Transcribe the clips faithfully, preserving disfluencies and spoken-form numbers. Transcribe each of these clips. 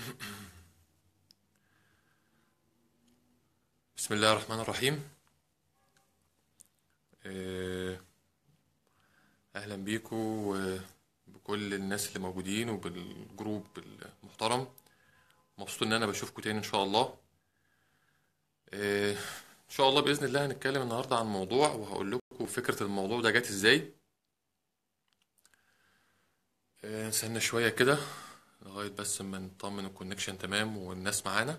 بسم الله الرحمن الرحيم. آه، اهلا بيكم وبكل الناس اللي موجودين وبالجروب المحترم. مبسوط ان انا بشوفكم تاني ان شاء الله. آه، ان شاء الله باذن الله هنتكلم النهارده عن موضوع وهقول لكم فكره الموضوع ده جت ازاي. آه، نستنى شويه كده لغايه بس ما نطمن الكونكشن تمام والناس معانا.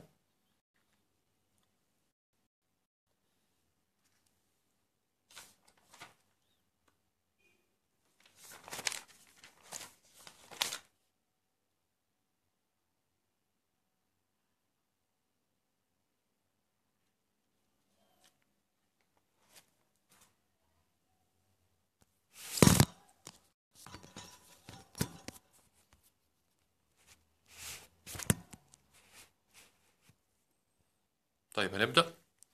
طيب هنبدا.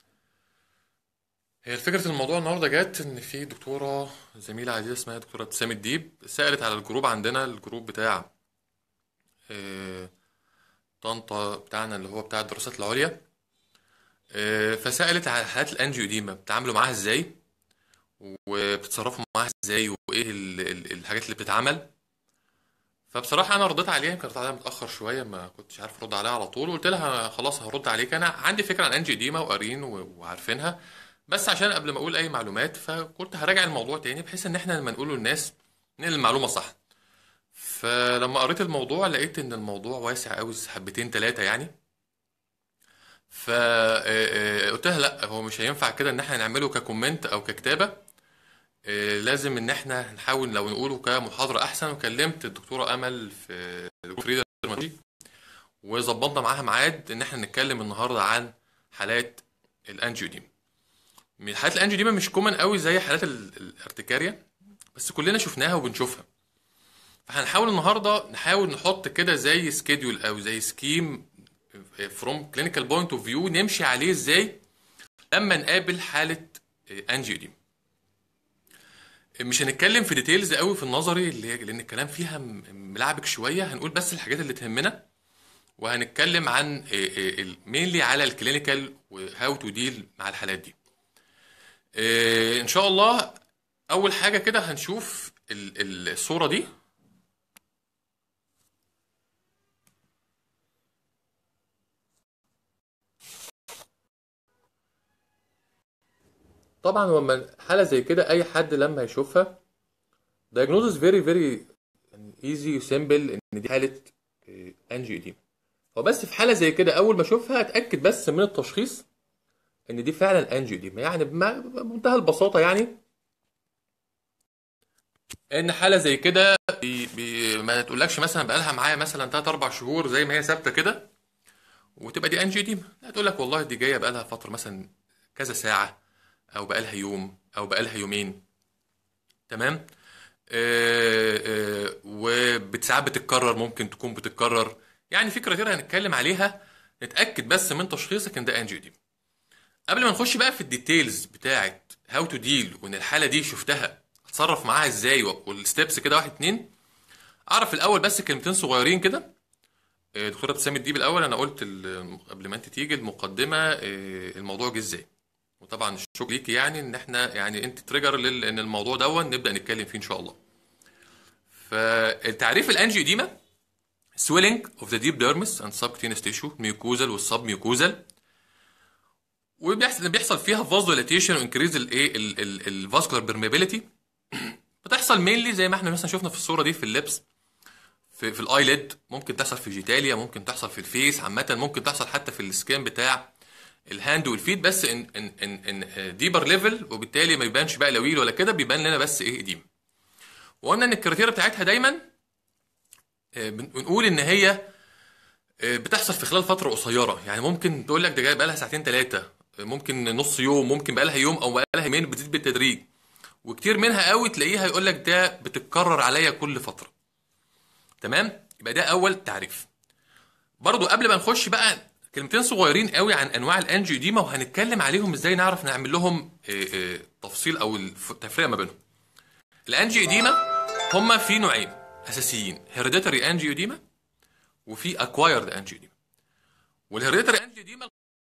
هي فكرة الموضوع النهارده جت إن في دكتورة زميلة عزيزة اسمها دكتورة ابتسام الديب سألت على الجروب عندنا، الجروب بتاع آه، طنطا بتاعنا اللي هو بتاع الدراسات العليا. آه، فسألت على حالات الأنجيوديما بتتعاملوا معاها إزاي وبتتصرفوا معاها إزاي وإيه ال- ال- الحاجات اللي بتتعمل. فبصراحة أنا رديت عليها، كانت عليها متأخر شوية ما كنتش عارف أرد عليها على طول، وقلت لها خلاص هرد عليك، أنا عندي فكرة عن أنجيوديما وقارين و- وعارفينها، بس عشان قبل ما أقول أي معلومات فكنت هراجع الموضوع تاني بحيث إن إحنا لما نقوله للناس ننقل المعلومة صح. فلما قريت الموضوع لقيت إن الموضوع واسع أوي، حبتين تلاتة يعني. فقلت لها لا، هو مش هينفع كده ان احنا نعمله ككومنت او ككتابه. آه، لازم ان احنا نحاول لو نقوله كمحاضره احسن. وكلمت الدكتوره امل في دكتور فريده المرشي وظبطنا معاها ميعاد ان احنا نتكلم النهارده عن حالات الانجيوديما. من حالات الانجيوديما مش كومن قوي زي حالات ال- الارتكاريا، بس كلنا شفناها وبنشوفها. فهنحاول النهارده نحاول نحط كده زي سكيدول او زي سكيم فروم كلينيكال بوينت اوف فيو نمشي عليه ازاي لما نقابل حاله انجيوديما. مش هنتكلم في ديتيلز قوي في النظري اللي هي لان الكلام فيها م- ملعبك شويه، هنقول بس الحاجات اللي تهمنا. وهنتكلم عن مينلي على الكلينيكال وهاو تو ديل مع الحالات دي. إيه، ان شاء الله. اول حاجه كده هنشوف ال- ال- الصوره دي. طبعا لما حاله زي كده اي حد لما يشوفها diagnosis very very ايزي وسيمبل ان دي حاله انجيوديما. هو بس في حاله زي كده اول ما اشوفها اتاكد بس من التشخيص ان دي فعلا انجيوديما، يعني بما- بمنتهى البساطه يعني ان حاله زي كده بي بي ما تقولكش مثلا بقالها معايا مثلا تلاتة اربعة شهور زي ما هي ثابته كده وتبقى دي انجيوديما. لا، تقول لك والله دي جايه بقالها فتره مثلا كذا ساعه، او بقالها يوم او بقالها يومين. تمام. آه آه وساعات بتتكرر، ممكن تكون بتتكرر. يعني فكره كده هنتكلم عليها، نتاكد بس من تشخيصك ان ده انجيوديما. قبل ما نخش بقى في الديتيلز بتاعت هاو تو ديل وان الحاله دي شفتها اتصرف معاها ازاي والستبس كده واحد اتنين، اعرف الاول بس كلمتين صغيرين كده. آه، دكتوره ابتسام الديب، الاول انا قلت ال- قبل ما انت تيجي المقدمه آه، الموضوع جه ازاي. وطبعا الشكر ليكي يعني ان احنا يعني انت تريجر لان الموضوع دون نبدا نتكلم فيه ان شاء الله. فالتعريف الانجيوديما swelling of the deep dermis and subcutaneous tissue mucosal والسب mucosal، وبيحصل بيحصل فيها فازوليتيشن وانكريز الايه الفاسكولار بيرميبيليتي. بتحصل مينلي زي ما احنا مثلا شفنا في الصوره دي في اللبس، في في الايليد، ممكن تحصل في جيتاليا، ممكن تحصل في الفيس عامه، ممكن تحصل حتى في السكان بتاع الهاند والفيت، بس ان ان ان ان ديبر ليفل، وبالتالي ما يبانش بقى لويل ولا كده، بيبان لنا بس ايه اديم. وقلنا ان الكريتيريا بتاعتها دايما آه، بن- بنقول ان هي آه، بتحصل في خلال فتره قصيره. يعني ممكن تقول لك ده جاي بقى لها ساعتين ثلاثه، ممكن نص يوم، ممكن بقى لها يوم او بقى لها يومين، بتزيد بالتدريج. وكتير منها قوي تلاقيها يقول لك ده بتتكرر عليا كل فتره. تمام. يبقى ده اول تعريف. برضو قبل ما نخش بقى كلمتين صغيرين قوي عن انواع الانجيوديما، وهنتكلم عليهم ازاي نعرف نعمل لهم آه، آه، تفصيل او الف- التفرقه ما بينهم. الانجيوديما هما في نوعين اساسيين: هيريديتري انجيوديما وفي اكوايرد انجيوديما. والهيريديتري انجيوديما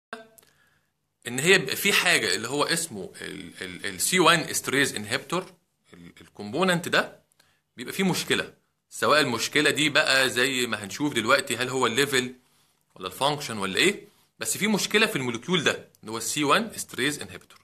ان هي بيبقى في حاجه اللي هو اسمه السي واحد استريز انهبيتور، الكومبوننت ده بيبقى فيه مشكله، سواء المشكله دي بقى زي ما هنشوف دلوقتي هل هو الليفل ولا الفانكشن ولا ايه، بس في مشكله في الموليكيول ده اللي هو السي واحد استريز انهبيتور.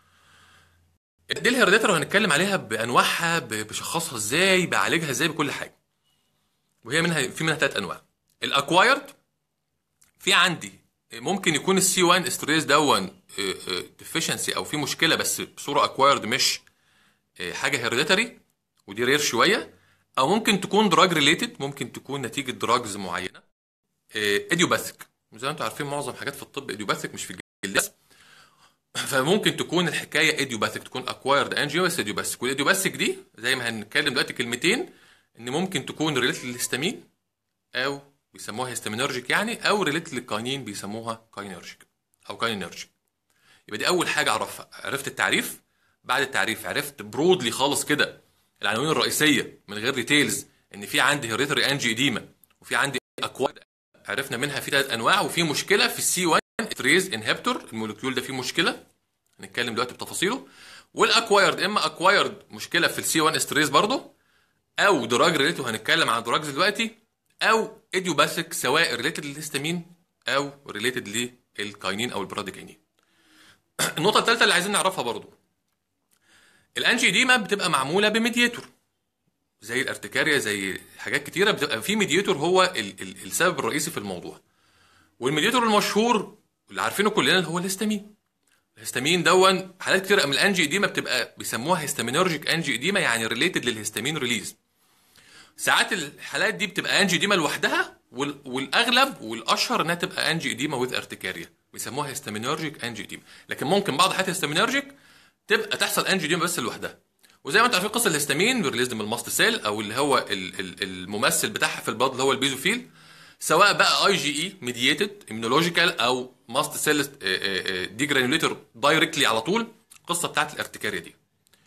دي الهيريديتري وهنتكلم عليها بانواعها، بشخصها ازاي، بعالجها ازاي، بكل حاجه. وهي منها في منها ثلاث انواع. الاكوايرد، في عندي ممكن يكون السي واحد استريز دون ديفيشنسي او في مشكله بس بصوره اكوايرد، مش حاجه هيريديتري، ودي رير شويه. او ممكن تكون دراج ريليتد، ممكن تكون نتيجه دراجز معينه. ايديوباثيك، زي ما انتم عارفين معظم حاجات في الطب ايديوباثيك مش في الجلد، فممكن تكون الحكايه ايديوباثيك، تكون اكوايرد انجيو بس ايديوباثيك. والايديوباثيك دي زي ما هنتكلم دلوقتي كلمتين، ان ممكن تكون ريليتد للهستامين او بيسموها هيستامينرجيك يعني، او ريليتد للكاينين بيسموها كاينرجيك او كاينرجيك. يبقى دي اول حاجه اعرفها، عرفت التعريف. بعد التعريف عرفت برودلي خالص كده العناوين الرئيسيه من غير ديتيلز، ان في عندي هيريديتري انجيوديما وفي عندي اكوايرد، عرفنا منها في ثلاث انواع، وفي مشكله في السي واحد استريز انهبيتور، المولكيول ده فيه مشكله هنتكلم دلوقتي بتفاصيله. والاكوايرد اما اكوايرد مشكله في السي واحد استريز برضه، او دراج ريليتد وهنتكلم عن دراجز دلوقتي، او ايديوباثيك سواء ريليتد للهستامين او ريليتد للكاينين او البراديكاينين. النقطه الثالثه اللي عايزين نعرفها برضه، الانجيوديما بتبقى معموله بميدياتور زي الارتكاريا، زي حاجات كتيره بتبقى في ميدياتور هو ال ال السبب الرئيسي في الموضوع. والميدياتور المشهور اللي عارفينه كلنا اللي هو الهستامين. الهستامين دون حالات كتير من الانجيوديما بتبقى بيسموها هيستامينرجيك انجيوديما، يعني ريليتد للهستامين ريليز. ساعات الحالات دي بتبقى انجيوديما لوحدها، والاغلب والاشهر انها تبقى انجيوديما وذ ارتكاريا، بيسموها هيستامينرجيك انجيوديما. لكن ممكن بعض حالات الهستامينرجيك تبقى تحصل انجيوديما بس لوحدها. وزي ما انتم عارفين قصه الهستامين ريليزد من الماست سيل، او اللي هو الممثل بتاعها في البلد اللي هو البيزوفيل، سواء بقى اي جي اي ميدييتد اميونولوجيكال او ماست سيل دي جرانيوليتر دايركتلي على طول، القصه بتاعت الارتكاريا دي.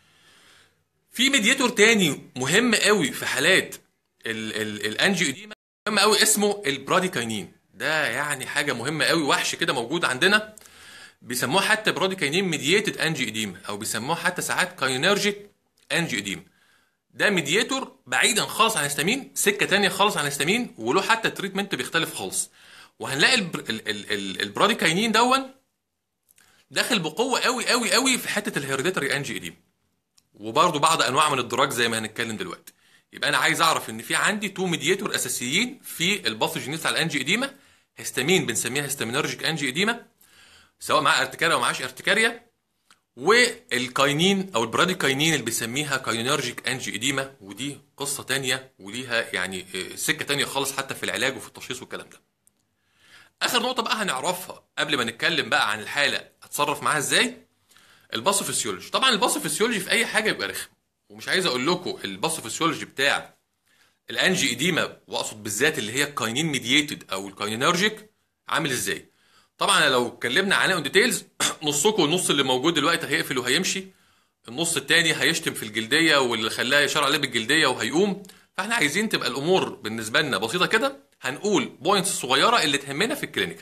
في ميدياتور تاني مهم قوي في حالات الانجيوديما، مهم قوي، اسمه البراديكاينين. ده يعني حاجه مهمه قوي، وحش كده موجود عندنا، بيسموه حتى براديكاينين ميدييتد انجيوديما، او بيسموه حتى ساعات كاينرجيك انجيوديما. ده ميدياتور بعيدا خالص عن الهستامين، سكه تانية خالص عن الهستامين، وله حتى التريتمنت بيختلف خالص. وهنلاقي البراديكاينين دون داخل بقوه قوي قوي قوي في حته الهيريديتري انجيوديما، وبرضه بعض انواع من الدراج زي ما هنتكلم دلوقتي. يبقى انا عايز اعرف ان في عندي تو ميدياتور اساسيين في الباثوجينيس على الانجيوديما. هستامين بنسميها هستامينرجيك انجيوديما سواء معاه ارتكاريا او معاش ارتكاريا، والكاينين او البراديكاينين اللي بيسميها كاينرجيك انجيوديما، ودي قصه تانية وليها يعني سكه تانية خالص حتى في العلاج وفي التشخيص والكلام ده. اخر نقطه بقى هنعرفها قبل ما نتكلم بقى عن الحاله اتصرف معاها ازاي، الباثوفيسيولوجي. طبعا الباثوفيسيولوجي في اي حاجه يبقى رخم، ومش عايز اقول لكم الباثوفيسيولوجي بتاع الانجيوديما، واقصد بالذات اللي هي الكاينين ميدييتد او الكاينرجيك، عامل ازاي. طبعا لو اتكلمنا عنها اون ديتيلز نصكم والنص اللي موجود دلوقتي هيقفل وهيمشي، النص التاني هيشتم في الجلديه واللي خلاه يشار عليه بالجلديه وهيقوم. فاحنا عايزين تبقى الامور بالنسبه لنا بسيطه كده، هنقول بوينتس الصغيره اللي تهمنا في الكلينيكال.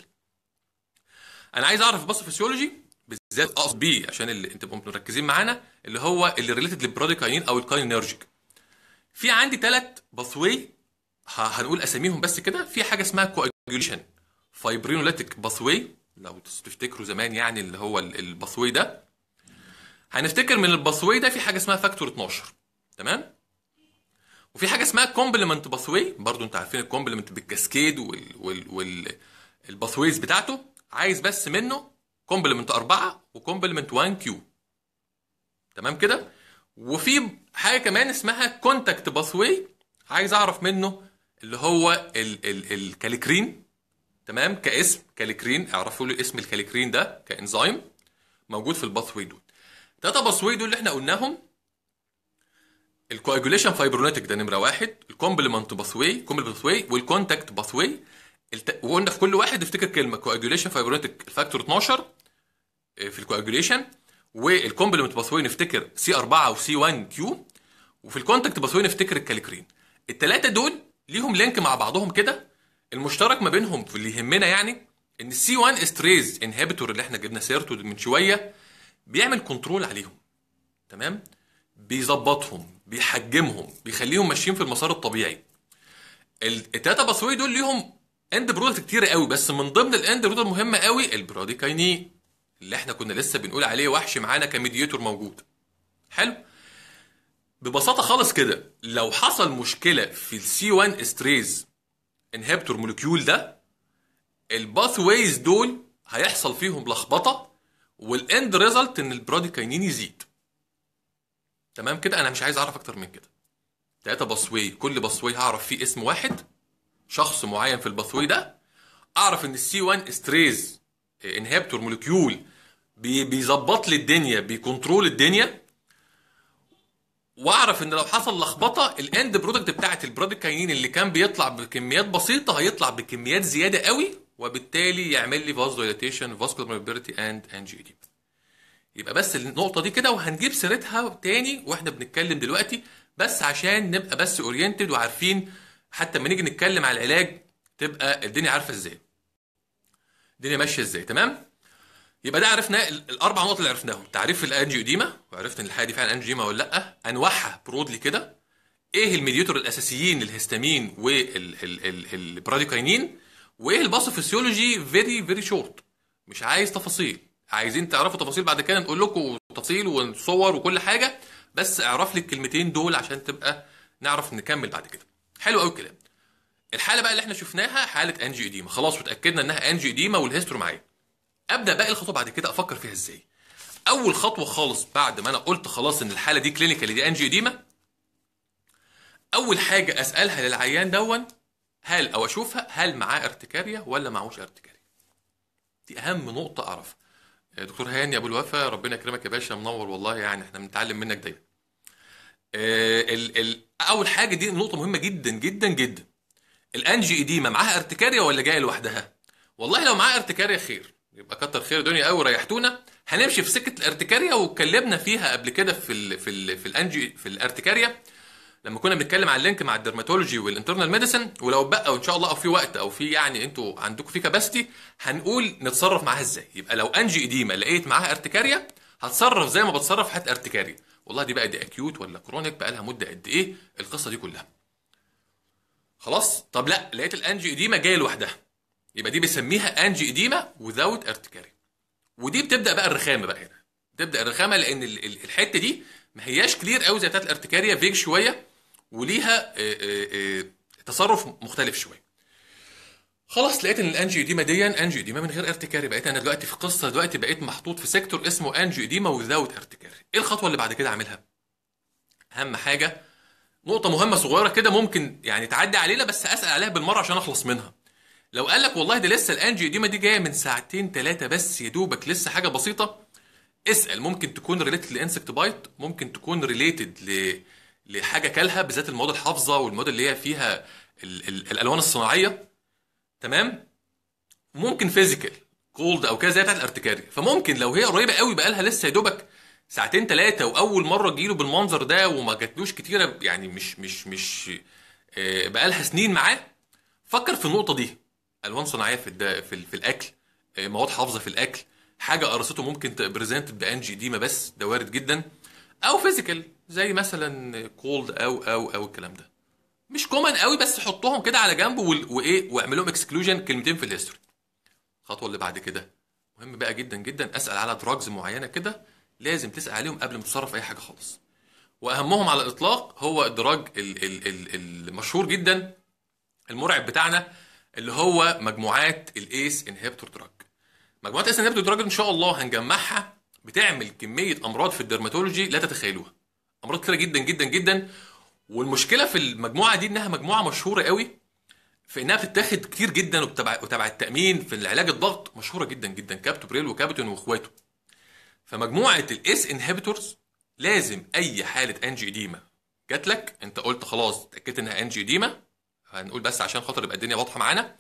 انا عايز اعرف الباثوفيسيولوجي بالذات، اقصد بيه عشان اللي انتوا تبقوا مركزين معانا، اللي هو اللي ريليتد للبراديكاينين او الكاينرجيك. في عندي ثلاث باثوي هنقول اساميهم بس كده. في حاجه اسمها كواجوليشن فايبرينوليتيك باثوي، لو تفتكروا زمان يعني اللي هو الباثوي ده، هنفتكر من الباثوي ده في حاجه اسمها فاكتور اتناشر، تمام. وفي حاجه اسمها كومبلمنت باثوي، برضو انتوا عارفين الكومبلمنت بالكاسكيد وال وال وال الباثويز بتاعته، عايز بس منه كومبلمنت أربعة وكومبلمنت واحد كيو، تمام كده. وفي حاجه كمان اسمها كونتاكت باثوي، عايز اعرف منه اللي هو ال ال الكاليكرين، تمام، كاسم كاليكرين، اعرفوا له اسم الكاليكرين ده كانزيم موجود في الباثوي دول. الثلاثه باثوي دول اللي احنا قلناهم، الكواجوليشن فايبرونيتك ده نمره واحد، الكومبلمنت باثوي كومبلمنت باثوي والكونتاكت باثوي. الت... وقلنا في كل واحد افتكر كلمه، كواجوليشن فايبرونيتك الفاكتور اتناشر في الكواجوليشن، والكومبلمنت باثوي نفتكر سي أربعة وسي واحد كيو، وفي الكونتاكت باثوي نفتكر الكاليكرين. الثلاثه دول ليهم لينك مع بعضهم كده، المشترك ما بينهم في اللي يهمنا يعني ان السي واحد استريز انهبيتور اللي احنا جبنا سيرته من شويه بيعمل كنترول عليهم. تمام، بيظبطهم، بيحجمهم، بيخليهم ماشيين في المسار الطبيعي. التلاته باثوي دول ليهم اند برودكت كتير قوي، بس من ضمن الاند برودكت المهمه قوي البراديكاينين اللي احنا كنا لسه بنقول عليه وحش معانا كميديتور موجود. حلو. ببساطه خالص كده، لو حصل مشكله في السي واحد استريز انهبيتور مولكيول ده، الباث ويز دول هيحصل فيهم لخبطه، والاند ريزلت ان البراديكاينين يزيد. تمام كده، انا مش عايز اعرف اكتر من كده. تلاته باثوي، كل باثوي هعرف فيه اسم واحد، شخص معين في الباثوي ده. اعرف ان السي واحد استريز انهبيتور مولكيول بيظبط لي الدنيا، بيكنترول الدنيا. واعرف ان لو حصل لخبطه الاند برودكت بتاعت البراديكاينين اللي كان بيطلع بكميات بسيطه هيطلع بكميات زياده قوي، وبالتالي يعمل لي فاز دايلاتيشن، فاسكولار مابيلتي اند انجيوديما. يبقى بس النقطه دي كده، وهنجيب سيرتها تاني واحنا بنتكلم دلوقتي، بس عشان نبقى بس اورينتد وعارفين، حتى لما نيجي نتكلم على العلاج تبقى الدنيا عارفه ازاي، الدنيا ماشيه ازاي. تمام. يبقى ده عرفنا الاربع نقط اللي عرفناهم: تعريف الانجيوديما، وعرفنا ان الحاجه دي فعلا انجيوديما ولا لا، انواعها برودلي كده، ايه الميديتور الاساسيين للهستامين والبراديكاينين، وايه الباثوفيسيولوجي. فيري فيري شورت، مش عايز تفاصيل. عايزين تعرفوا تفاصيل بعد كده نقول لكم تفاصيل وصور وكل حاجه، بس اعرف لي الكلمتين دول عشان تبقى نعرف نكمل بعد كده. حلو قوي الكلام. الحاله بقى اللي احنا شفناها حاله انجيوديما، خلاص وتاكدنا انها انجيوديما والهيستوري معايا. ابدا باقي الخطوه بعد كده افكر فيها ازاي. اول خطوه خالص بعد ما انا قلت خلاص ان الحاله دي كلينيكال دي انجيوديما، اول حاجه اسالها للعيان دون هل او اشوفها هل معاه ارتكاريا ولا معهوش ارتكاريا. دي اهم نقطه اعرفها. دكتور هاني ابو الوفا، ربنا يكرمك يا باشا، منور والله، يعني احنا بنتعلم منك دايما. ال ال اول حاجه دي نقطه مهمه جدا جدا جدا. الانجيوديما معاها ارتكاريا ولا جايه لوحدها؟ والله لو معاها ارتكاريا خير، يبقى كتر خير الدنيا قوي وريحتونا. هنمشي في سكه الارتكاريا، واتكلمنا فيها قبل كده في ال في ال في الانجي في الارتكاريا لما كنا بنتكلم عن اللينك مع الدرماتولوجي والانترنال ميديسن. ولو بقى وان شاء الله او في وقت او في يعني انتوا عندكم في كاباسيتي هنقول نتصرف معاها ازاي. يبقى لو انجي اديما لقيت معاها ارتكاريا هتصرف زي ما بتصرف في حالة ارتكاريا. والله دي بقى دي اكيوت ولا كرونيك، بقى لها مده قد ايه، القصه دي كلها. خلاص. طب لا، لقيت الانجي اديما جايه لوحدها، يبقى دي بسميها انجي اديما وذاوت ارتكاريا. ودي بتبدا بقى الرخامه بقى هنا، تبدا الرخامه لان الحته دي ما هياش كلير قوي زي بتاعت الارتكاريا، فيج شويه وليها تصرف مختلف شويه. خلاص لقيت ان الانجيو ديما دي انجيو ديما من غير ارتكاري، بقيت انا دلوقتي في قصه، دلوقتي بقيت محطوط في سيكتور اسمه انجيو ديما وذاوت ارتكاري. ايه الخطوه اللي بعد كده اعملها؟ اهم حاجه نقطه مهمه صغيره كده ممكن يعني تعدي علينا، بس اسال عليها بالمره عشان اخلص منها. لو قال لك والله ده لسه الانجيو ديما دي جايه من ساعتين ثلاثه بس يا دوبك، لسه حاجه بسيطه، اسال. ممكن تكون ريليتد لانسكت بايت، ممكن تكون ريليتد ل لحاجه كلها، بالذات المواد الحافظه والمواد اللي هي فيها ال ال الالوان الصناعيه. تمام. ممكن فيزيكال كولد او كده زي بتاعت الارتكاري. فممكن لو هي قريبه قوي بقى لها لسه يا دوبك ساعتين ثلاثه، واول مره تجيله بالمنظر ده وما جاتلوش كتيره، يعني مش مش مش آه بقى لها سنين معاه، فكر في النقطه دي. الوان صناعيه في الد... في, ال... في الاكل، آه مواد حافظه في الاكل، حاجه قرصته ممكن تبريزنت بانجي ديما، بس ده وارد جدا. او فيزيكال زي مثلا كولد او او او الكلام ده مش كومن قوي، بس حطهم كده على جنب وايه واعمل لهم اكسكلوجن كلمتين في الهيستوري. الخطوه اللي بعد كده مهم بقى جدا جدا، اسال على دراجز معينه كده، لازم تسال عليهم قبل ما تتصرف اي حاجه خالص. واهمهم على الاطلاق هو الدراج ال ال ال المشهور جدا المرعب بتاعنا، اللي هو مجموعات الايس انهبيتور دراج. مجموعات الايس انهبيتور دراج ان شاء الله هنجمعها، بتعمل كميه امراض في الدرماتولوجي لا تتخيلوها، امراض كتيره جدا جدا جدا. والمشكله في المجموعه دي انها مجموعه مشهوره قوي في انها بتتاخد كتير جدا، وتبع وتبع التامين في العلاج الضغط، مشهوره جدا جدا، كابتوبريل وكابتون واخواته. فمجموعه الاس انهبيتورز لازم اي حاله انجي اديما جات لك انت قلت خلاص اتاكدت انها انجي اديما، هنقول بس عشان خاطر يبقى الدنيا واضحه معانا،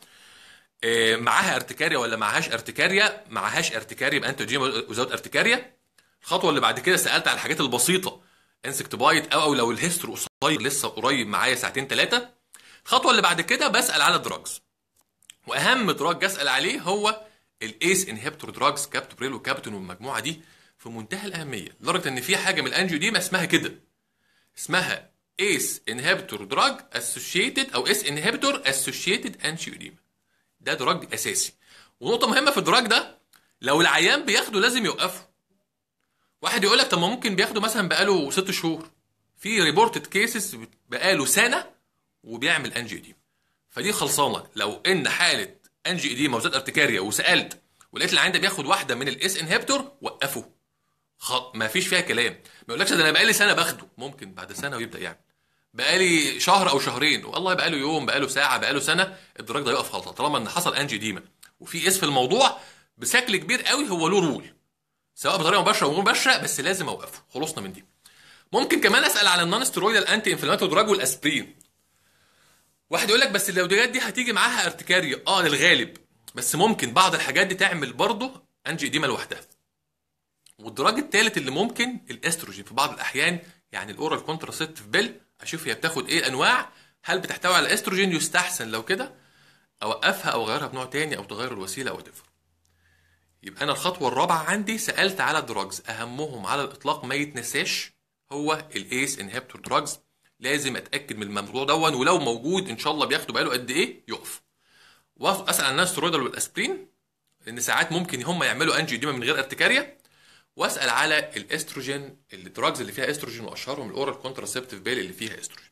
معاها ارتكاريا ولا معهاش ارتكاريا. معهاش ارتكاريا يبقى انت اديما وزود ارتكاريا. الخطوه اللي بعد كده سالت على الحاجات البسيطه، انسكت بايت او او لو الهيستوري قصير لسه قريب معايا ساعتين ثلاثه. الخطوه اللي بعد كده بسال على الدراجز. واهم دراج اسال عليه هو الايس انهبيتور دراجز، كابتوبريل وكابتون والمجموعه دي في منتهى الاهميه، لدرجه ان في حاجه من الانجيوديما اسمها كده، اسمها ايس انهبيتور دراج اسوشيتد او اس انهبيتور اسوشيتد انجيوديما. ده دراج اساسي. ونقطه مهمه في الدراج ده، لو العيان بياخده لازم يوقفه. واحد يقول لك طب ما ممكن بياخده مثلا بقاله ست شهور، في ريبورتد كيسز بقاله سنه وبيعمل انجيوديما. فدي خلصانه. لو ان حاله انجيوديما وزاد ارتكاريا وسالت ولقيت العيان ده بياخد واحده من الاس انهبيتور، وقفه. خ... ما فيش فيها كلام. ما يقولكش ده انا بقالي سنه باخده، ممكن بعد سنه ويبدا يعمل. بقالي شهر او شهرين، والله بقاله يوم، بقاله ساعه، بقاله سنه، الدراج ده يقف خالص طالما ان حصل انجيوديما وفي اس في الموضوع بشكل كبير قوي. هو له رول سواء بطريقه مباشره او غير مباشره، بس لازم اوقفه. خلصنا من دي. ممكن كمان اسال على النون ستيرويدال انتي انفلاماتوري دراج والاسبرين. واحد يقول لك بس اللوديات دي هتيجي معاها ارتكاريا. اه للغالب، بس ممكن بعض الحاجات دي تعمل برضه انجيوديما لوحدها. والدراج الثالث اللي ممكن الاستروجين في بعض الاحيان، يعني الاورال كونتراسيبتيف بيل، اشوف هي بتاخد ايه انواع، هل بتحتوي على استروجين، يستحسن لو كده اوقفها او اغيرها بنوع تاني او تغير الوسيله او تفر. يبقى انا الخطوه الرابعه عندي سالت على الدراجز، اهمهم على الاطلاق ما يتنساش هو الايس انهبيتور دراجز. لازم اتاكد من الموضوع دون، ولو موجود ان شاء الله بياخدوا بقاله قد ايه يقف. واسال عن النون ستيرويدال والاسبرين، لان ساعات ممكن هم يعملوا انجيوديما من غير ارتكاريا. واسال على الاستروجين، الدراجز اللي فيها استروجين، واشهرهم الاورال كونتراسيبتيف بيل اللي فيها استروجين.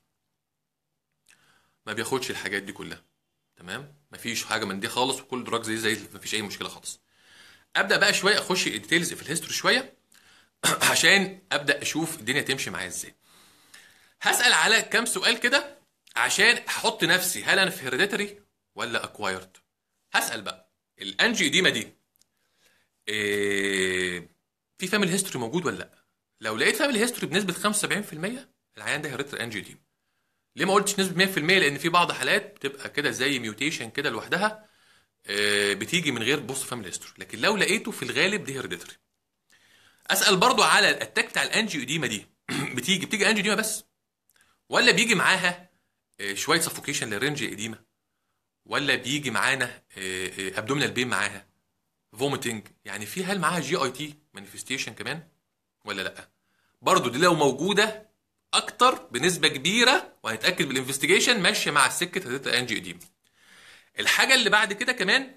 ما بياخدش الحاجات دي كلها، تمام؟ مفيش حاجه من دي خالص، وكل دراجز دي زي مفيش اي مشكله خالص. ابدا بقى شويه اخش الديتيلز في الهيستوري شويه عشان ابدا اشوف الدنيا تمشي معايا ازاي. هسال على كام سؤال كده عشان احط نفسي هل انا في هيريديتري ولا اكوايرد. هسال بقى الانجيوديما دي إيه في فاميلي هيستوري موجود ولا لا؟ لو لقيت فاميلي هيستوري بنسبه خمسة وسبعين في المية العيان ده هيريديتري انجيوديما. ليه ما قلتش نسبه مية في المية؟ لان في بعض حالات بتبقى كده زي ميوتيشن كده لوحدها، بتيجي من غير بوست فاميلي هيستوري، لكن لو لقيته في الغالب دي هيريديتري. اسال برضو على الاتاك بتاع الانجيوديما دي بتيجي بتيجي انجيوديما بس، ولا بيجي معاها شويه سفوكيشن للرنج اديما، ولا بيجي معانا ابدومينال بين معاها فوميتنج، يعني في هل معاها جي اي تي مانيفستيشن كمان ولا لا؟ برضو دي لو موجوده اكتر بنسبه كبيره وهنتاكد بالانفستيجيشن ماشيه مع السكه هتبقى انجيوديما. الحاجه اللي بعد كده كمان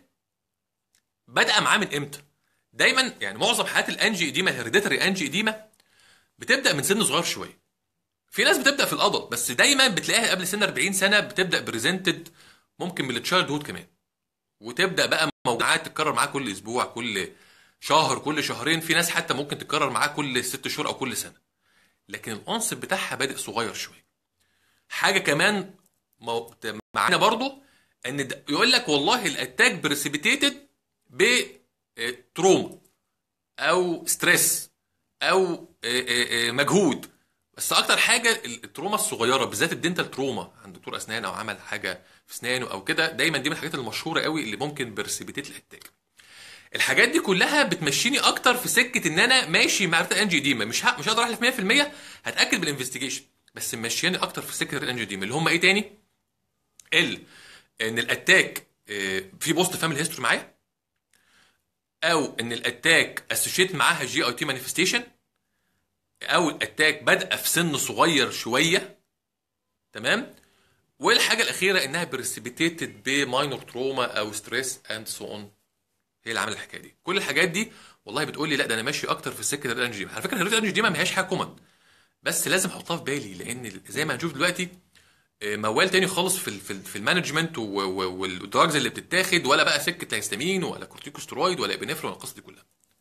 بدأ معاه من امتى؟ دايما يعني معظم حالات الانجي اديما الهيريديتري انجي اديما بتبدا من سن صغير شويه. في ناس بتبدا في الادلت، بس دايما بتلاقيها قبل سن أربعين سنه بتبدا بريزنتد، ممكن من التشايلد هود كمان، وتبدا بقى موضوعات تتكرر معاه كل اسبوع، كل شهر، كل شهرين. في ناس حتى ممكن تتكرر معاه كل ست شهور او كل سنه، لكن الانصب بتاعها بادئ صغير شويه. حاجه كمان معانا برضو ان يقول لك والله الاتاك بريسيبيتيتد بتروما او ستريس او مجهود، بس اكتر حاجه التروما الصغيره بالذات الدنتال تروما عند دكتور اسنان او عمل حاجه في اسنانه او كده، دايما دي من الحاجات المشهوره قوي اللي ممكن بريسيبيتيت الاتاك. الحاجات دي كلها بتمشيني اكتر في سكه ان انا ماشي مع انجيوديما. مش ه... مش هقدر احلف مية في المية، هتاكد بالانفستيجيشن، بس ماشياني اكتر في سكه الانجيوديما اللي هم ايه تاني؟ ال ان الاتاك في بوست فاميلي هيستوري معايا، او ان الاتاك اسوشيت معاها جي اي تي مانيفستيشن، او الاتاك بادئه في سن صغير شويه، تمام؟ والحاجه الاخيره انها بريسيبيتيتد بماينور تروما او ستريس اند سو اون، هي اللي عامله الحكايه دي. كل الحاجات دي والله بتقول لي لا ده انا ماشي اكتر في السكه الانجيوديما. على فكره الانجيوديما ما هياش حاجه كومن، بس لازم احطها في بالي، لان زي ما هنشوف دلوقتي موال تاني خالص في في في المانجمنت والدراجز اللي بتتاخد، ولا بقى سكه هيستامين ولا كورتيكوستيرويد ولا ابنفرين ولا القصه دي كلها.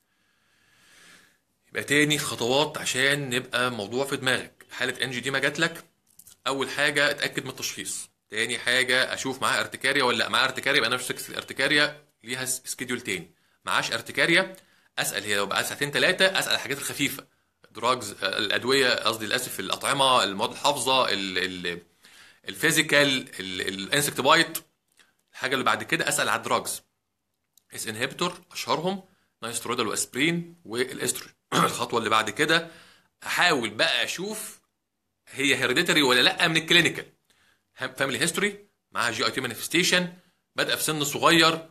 يبقى تاني خطوات عشان نبقى موضوع في دماغك. حاله انجيوديما جات لك، اول حاجه اتاكد من التشخيص. تاني حاجه اشوف معاها ارتكاريا ولا لا. معاها ارتكاريا يبقى انا في الارتكاريا ليها سكيدول تاني. معاش ارتكاريا اسال هي لو بقى ساعتين ثلاثه، اسال الحاجات الخفيفه، دراجز الادويه قصدي للاسف، الاطعمه، المواد الحافظه، الفيزيكال، الانسكت بايت. الحاجه اللي بعد كده اسال على الدراجز، اس انهبيتور اشهرهم نايسترودال واسبرين والاستروجين. الخطوه اللي بعد كده احاول بقى اشوف هي هيريديتري ولا لا من الكلينيكال. فاميلي هيستوري معاها جي اي تي مانيفستيشن، بادئه في سن صغير،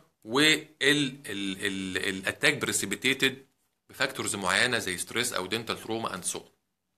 والاتاك بريسيبيتيتد بفاكتورز معينه زي ستريس او دنتال تروما اند سو.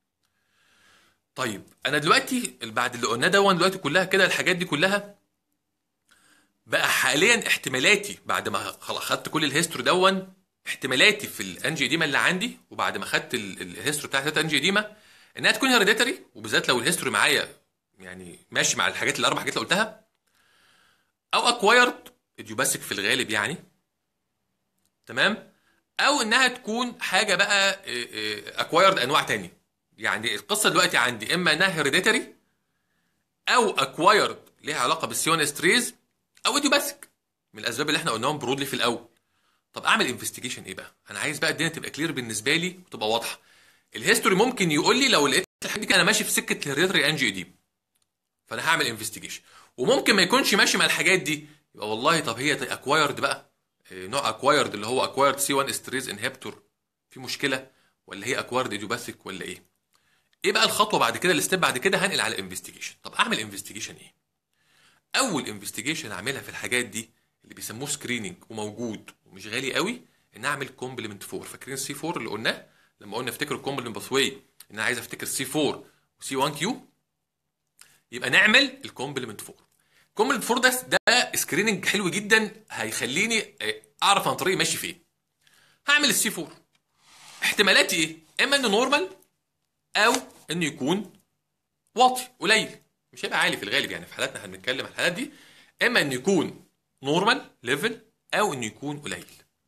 طيب انا دلوقتي بعد اللي قلناه دون دلوقتي كلها كده الحاجات دي كلها بقى حاليا احتمالاتي بعد ما خلاص خدت كل الهيستوري دون، احتمالاتي في الانجي اديما اللي عندي وبعد ما خدت الهيستوري بتاعت الانجي اديما انها تكون هيريديتري، وبالذات لو الهيستوري معايا يعني ماشي مع الحاجات الاربع حاجات اللي قلتها، او اكوايرد اديوباسيك في الغالب يعني، تمام، او انها تكون حاجه بقى اكوايرد انواع تاني. يعني القصه دلوقتي عندي اما انها هيريديتري او اكوايرد ليها علاقه بالسيون استريز او اديوباسيك من الاسباب اللي احنا قلناهم برودلي في الاول. طب اعمل انفستيجيشن ايه بقى؟ انا عايز بقى الدنيا تبقى كلير بالنسبه لي وتبقى واضحه. الهيستوري ممكن يقول لي لو لقيت الحاجه دي انا ماشي في سكه الهيريديتري انجي دي، فانا هعمل انفستيجيشن. وممكن ما يكونش ماشي مع الحاجات دي، يبقى والله طب هي اكوايرد بقى، نوع اكوايرد اللي هو اكوايرد سي واحد استريز انهبيتور في مشكله، ولا هي اكوايرد ايديوباثيك ولا ايه؟ ايه بقى الخطوه بعد كده، الستيب بعد كده هنقل على انفستيجيشن. طب اعمل انفستيجيشن ايه؟ اول انفستيجيشن اعملها في الحاجات دي اللي بيسموه سكريننج وموجود ومش غالي قوي، ان اعمل كومبلمنت فور. فاكرين سي فور اللي قلناه لما قلنا افتكر الكومبلمنت باثواي، ان انا عايز افتكر سي فور وسي واحد كيو، يبقى نعمل الكومبلمنت فور. الكومبلمنت فور ده ده سكريننج حلو جدا، هيخليني اعرف عن طريقي ماشي فين. هعمل السي فور، احتمالاتي ايه؟ اما انه نورمال او انه يكون واطي قليل، مش هيبقى عالي في الغالب يعني، في حالاتنا احنا بنتكلم عن الحالات دي، اما انه يكون نورمال ليفل او انه يكون قليل.